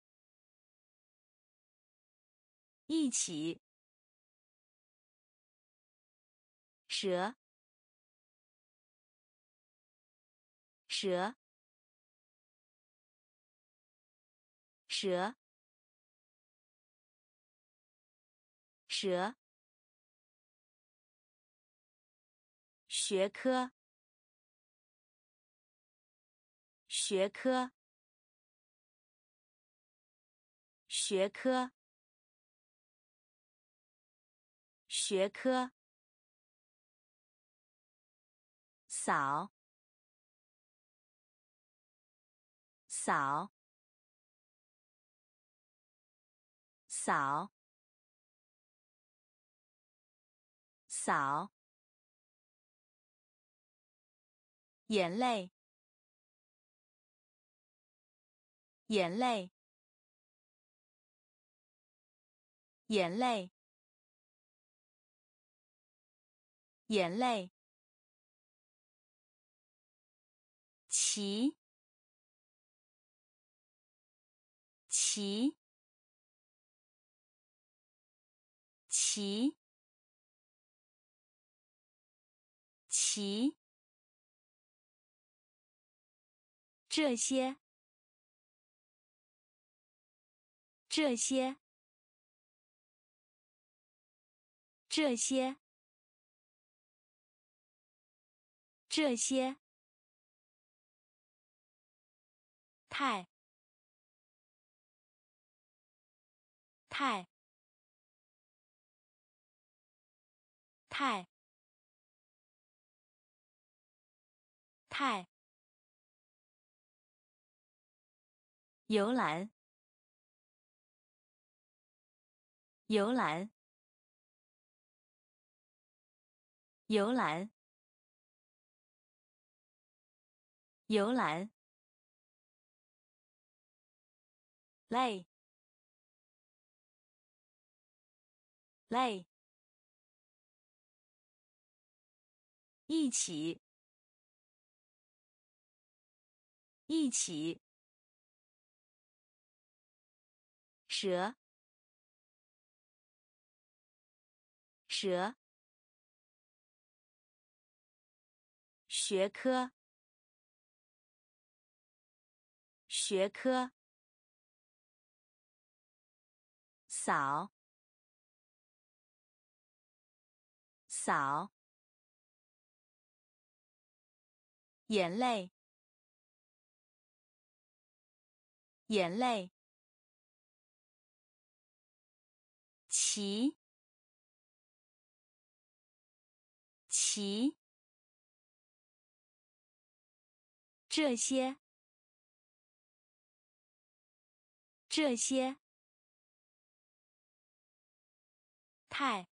一起蛇蛇蛇蛇学科学科学科学科扫扫扫扫眼泪眼泪眼泪眼泪骑骑骑骑这些这些这些这些太太太太游览游览游览游览累累一起一起蛇蛇，学科，学科，扫，扫，眼泪，眼泪，齐，齐，这些，这些，太，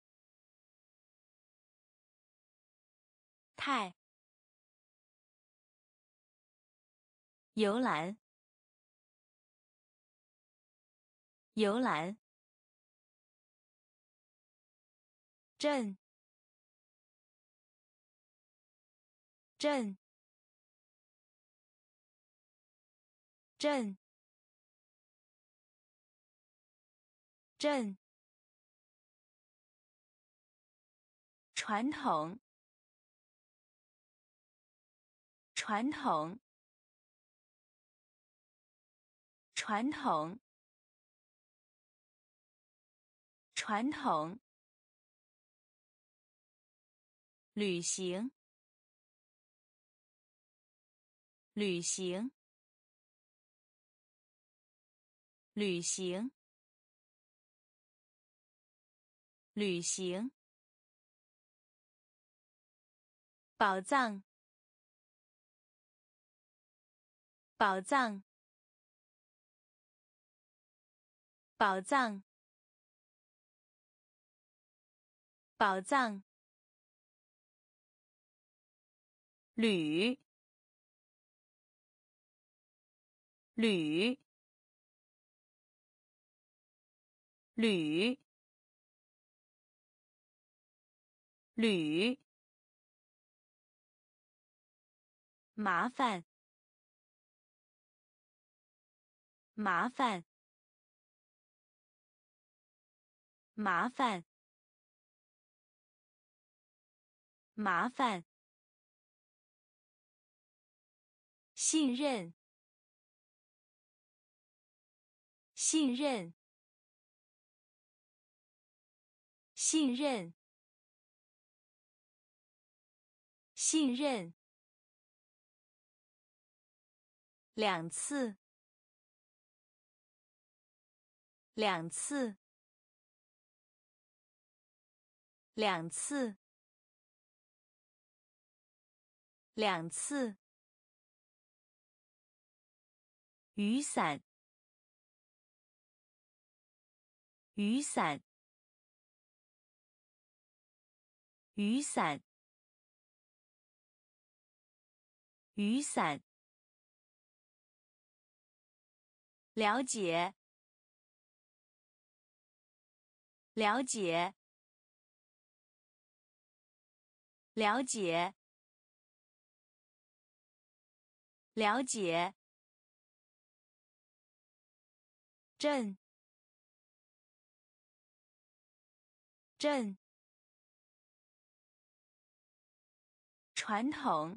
太，游览，游览，镇，镇，镇，镇，传统，传统，传统，传统，旅行，旅行，旅行，旅行，宝藏，宝藏，宝藏，宝藏，铝，铝，铝，铝，麻烦，麻烦，麻烦，麻烦，信任，信任，信任，信任，两次，两次，两次，两次，雨伞，雨伞，雨伞，雨伞，了解，了解，了解，了解，镇，镇，传统，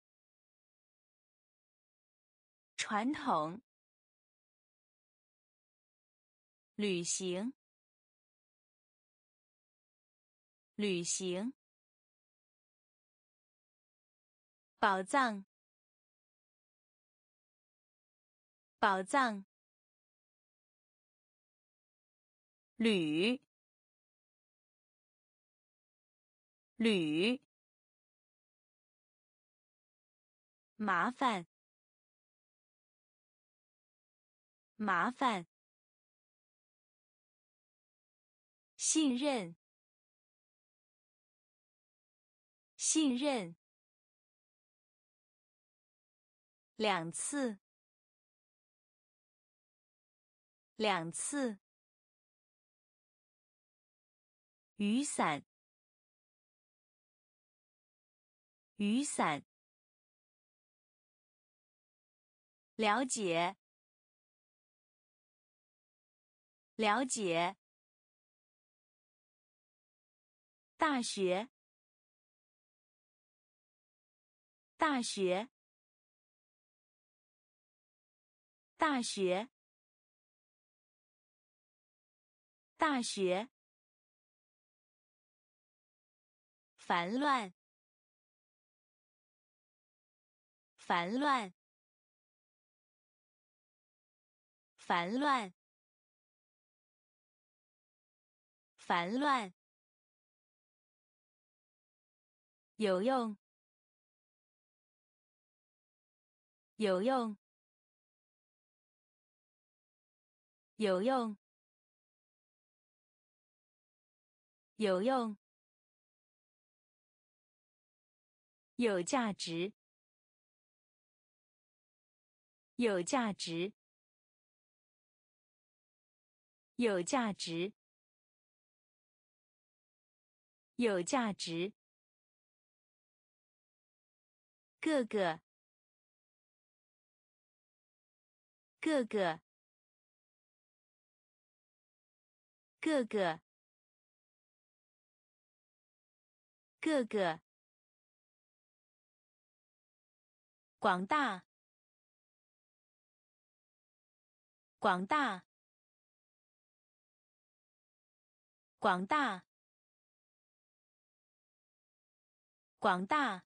传统，旅行，旅行，宝藏，宝藏，铝，铝，麻烦，麻烦，信任，信任，两次，两次，雨伞，雨伞，了解，了解， 大学，大学，大学，大学。烦乱，烦乱，烦乱，烦乱。有用，有用，有用，有用。有价值，有价值，有价值，有价值。各个，各个，各个，各个。广大，广大，广大，广大。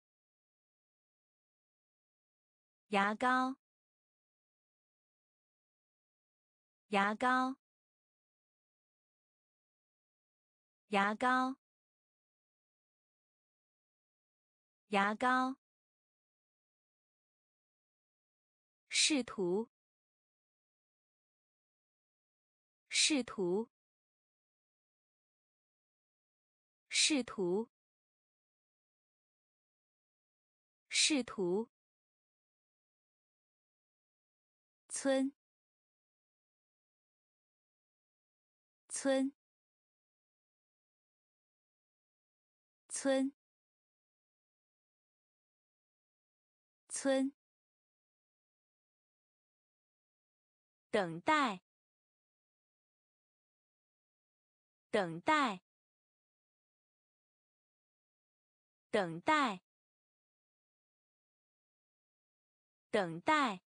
牙膏，牙膏，牙膏，牙膏。试图，试图，试图，试图。村，村，村，村。等待，等待，等待，等待。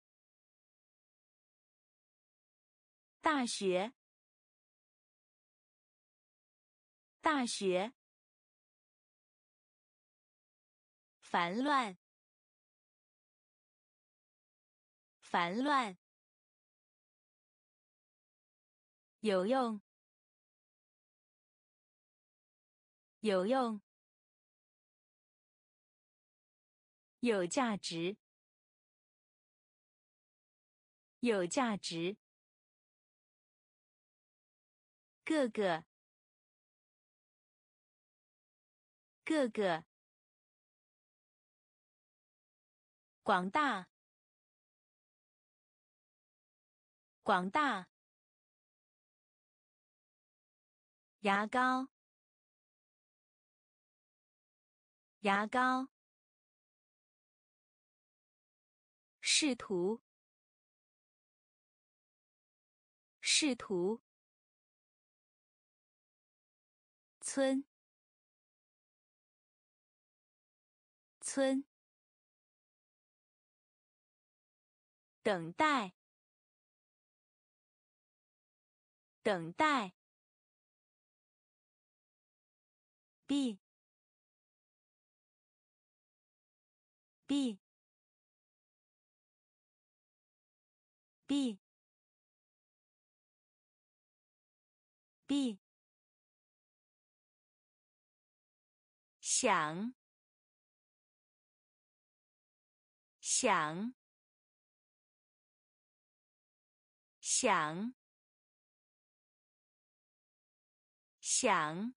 大学，大学。烦乱，烦乱。有用，有用。有价值，有价值。各个，各个。广大，广大。牙膏，牙膏。试图，试图。村，村。等待，等待。b b b b 想，想，想，想。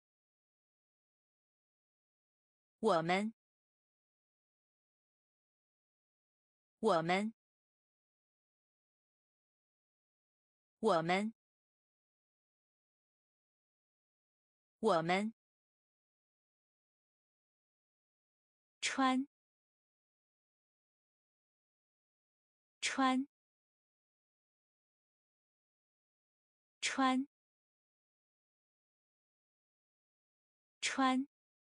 我们，我们，我们，我们。穿，穿，穿， 穿。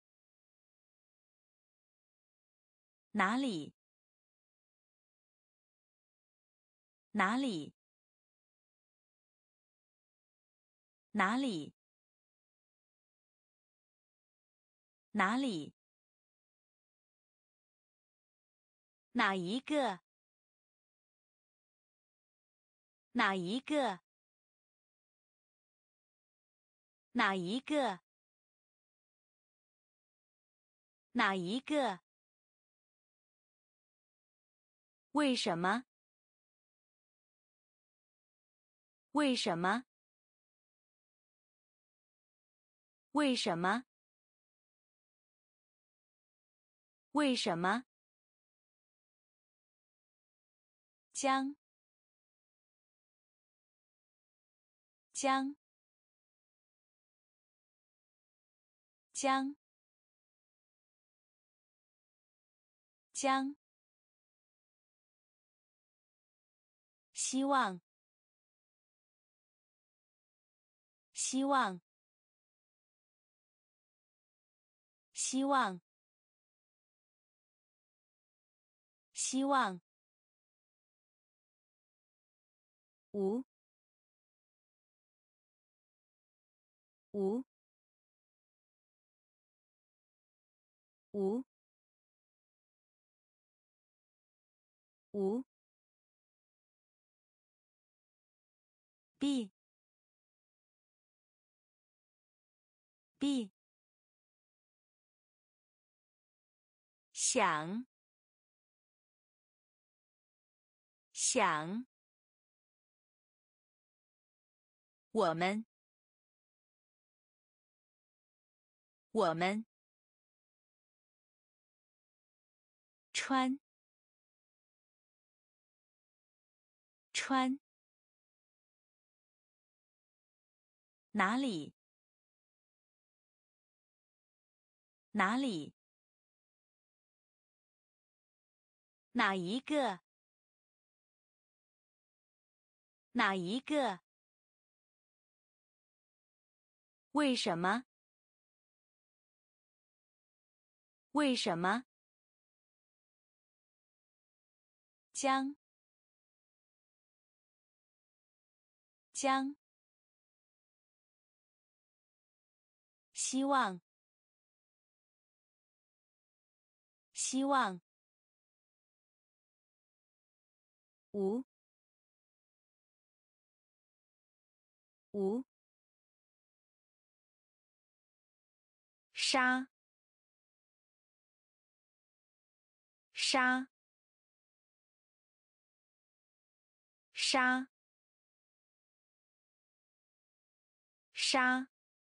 哪里？哪里？哪里？哪里？哪一个？哪一个？哪一个？哪一个？为什么？为什么？为什么？为什么？将将将将希望希望希望希望无无无无 b b 想想我们我们穿穿哪里？哪里？哪一个？哪一个？为什么？为什么？将将希望希望无无杀杀杀杀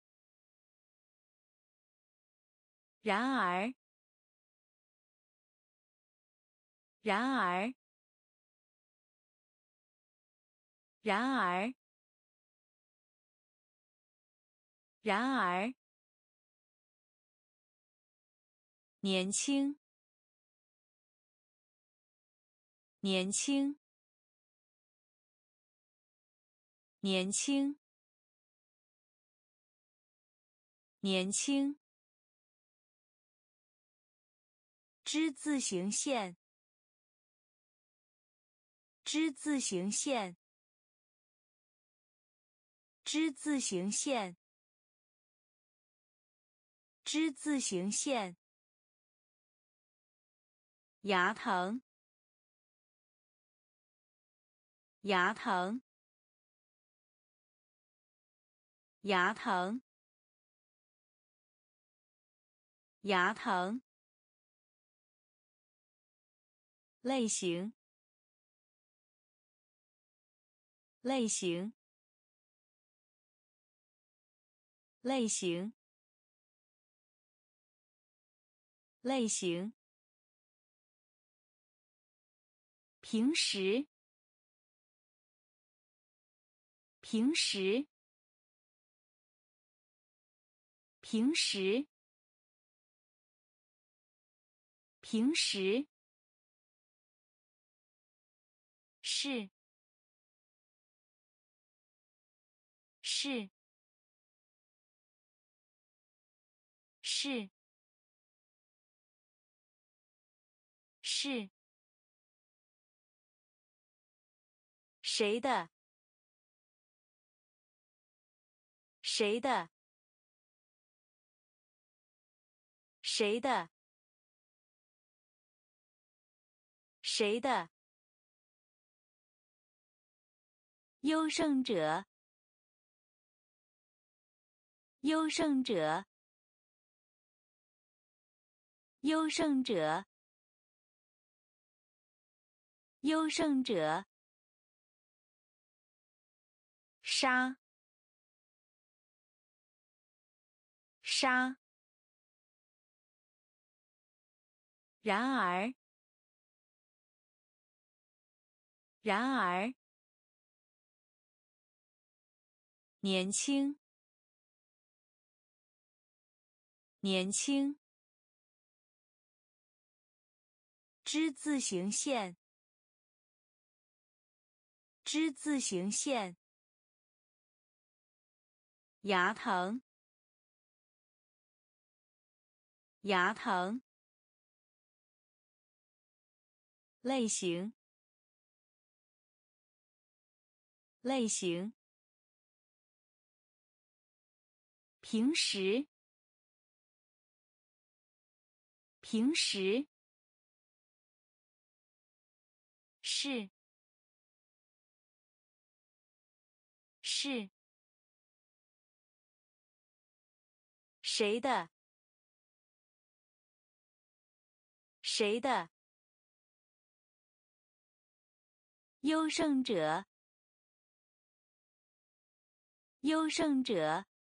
然而然而然而然而年轻年轻年轻年轻之字形线之字形线之字形线之字形线牙疼牙疼牙疼牙疼类型类型类型类型平时平时平时平时是是是是谁的谁的谁的谁的优胜者优胜者优胜者优胜者杀杀然而然而年轻年轻之字形线之字形线牙疼牙疼类型类型平时平时是是谁的谁的优胜者优胜者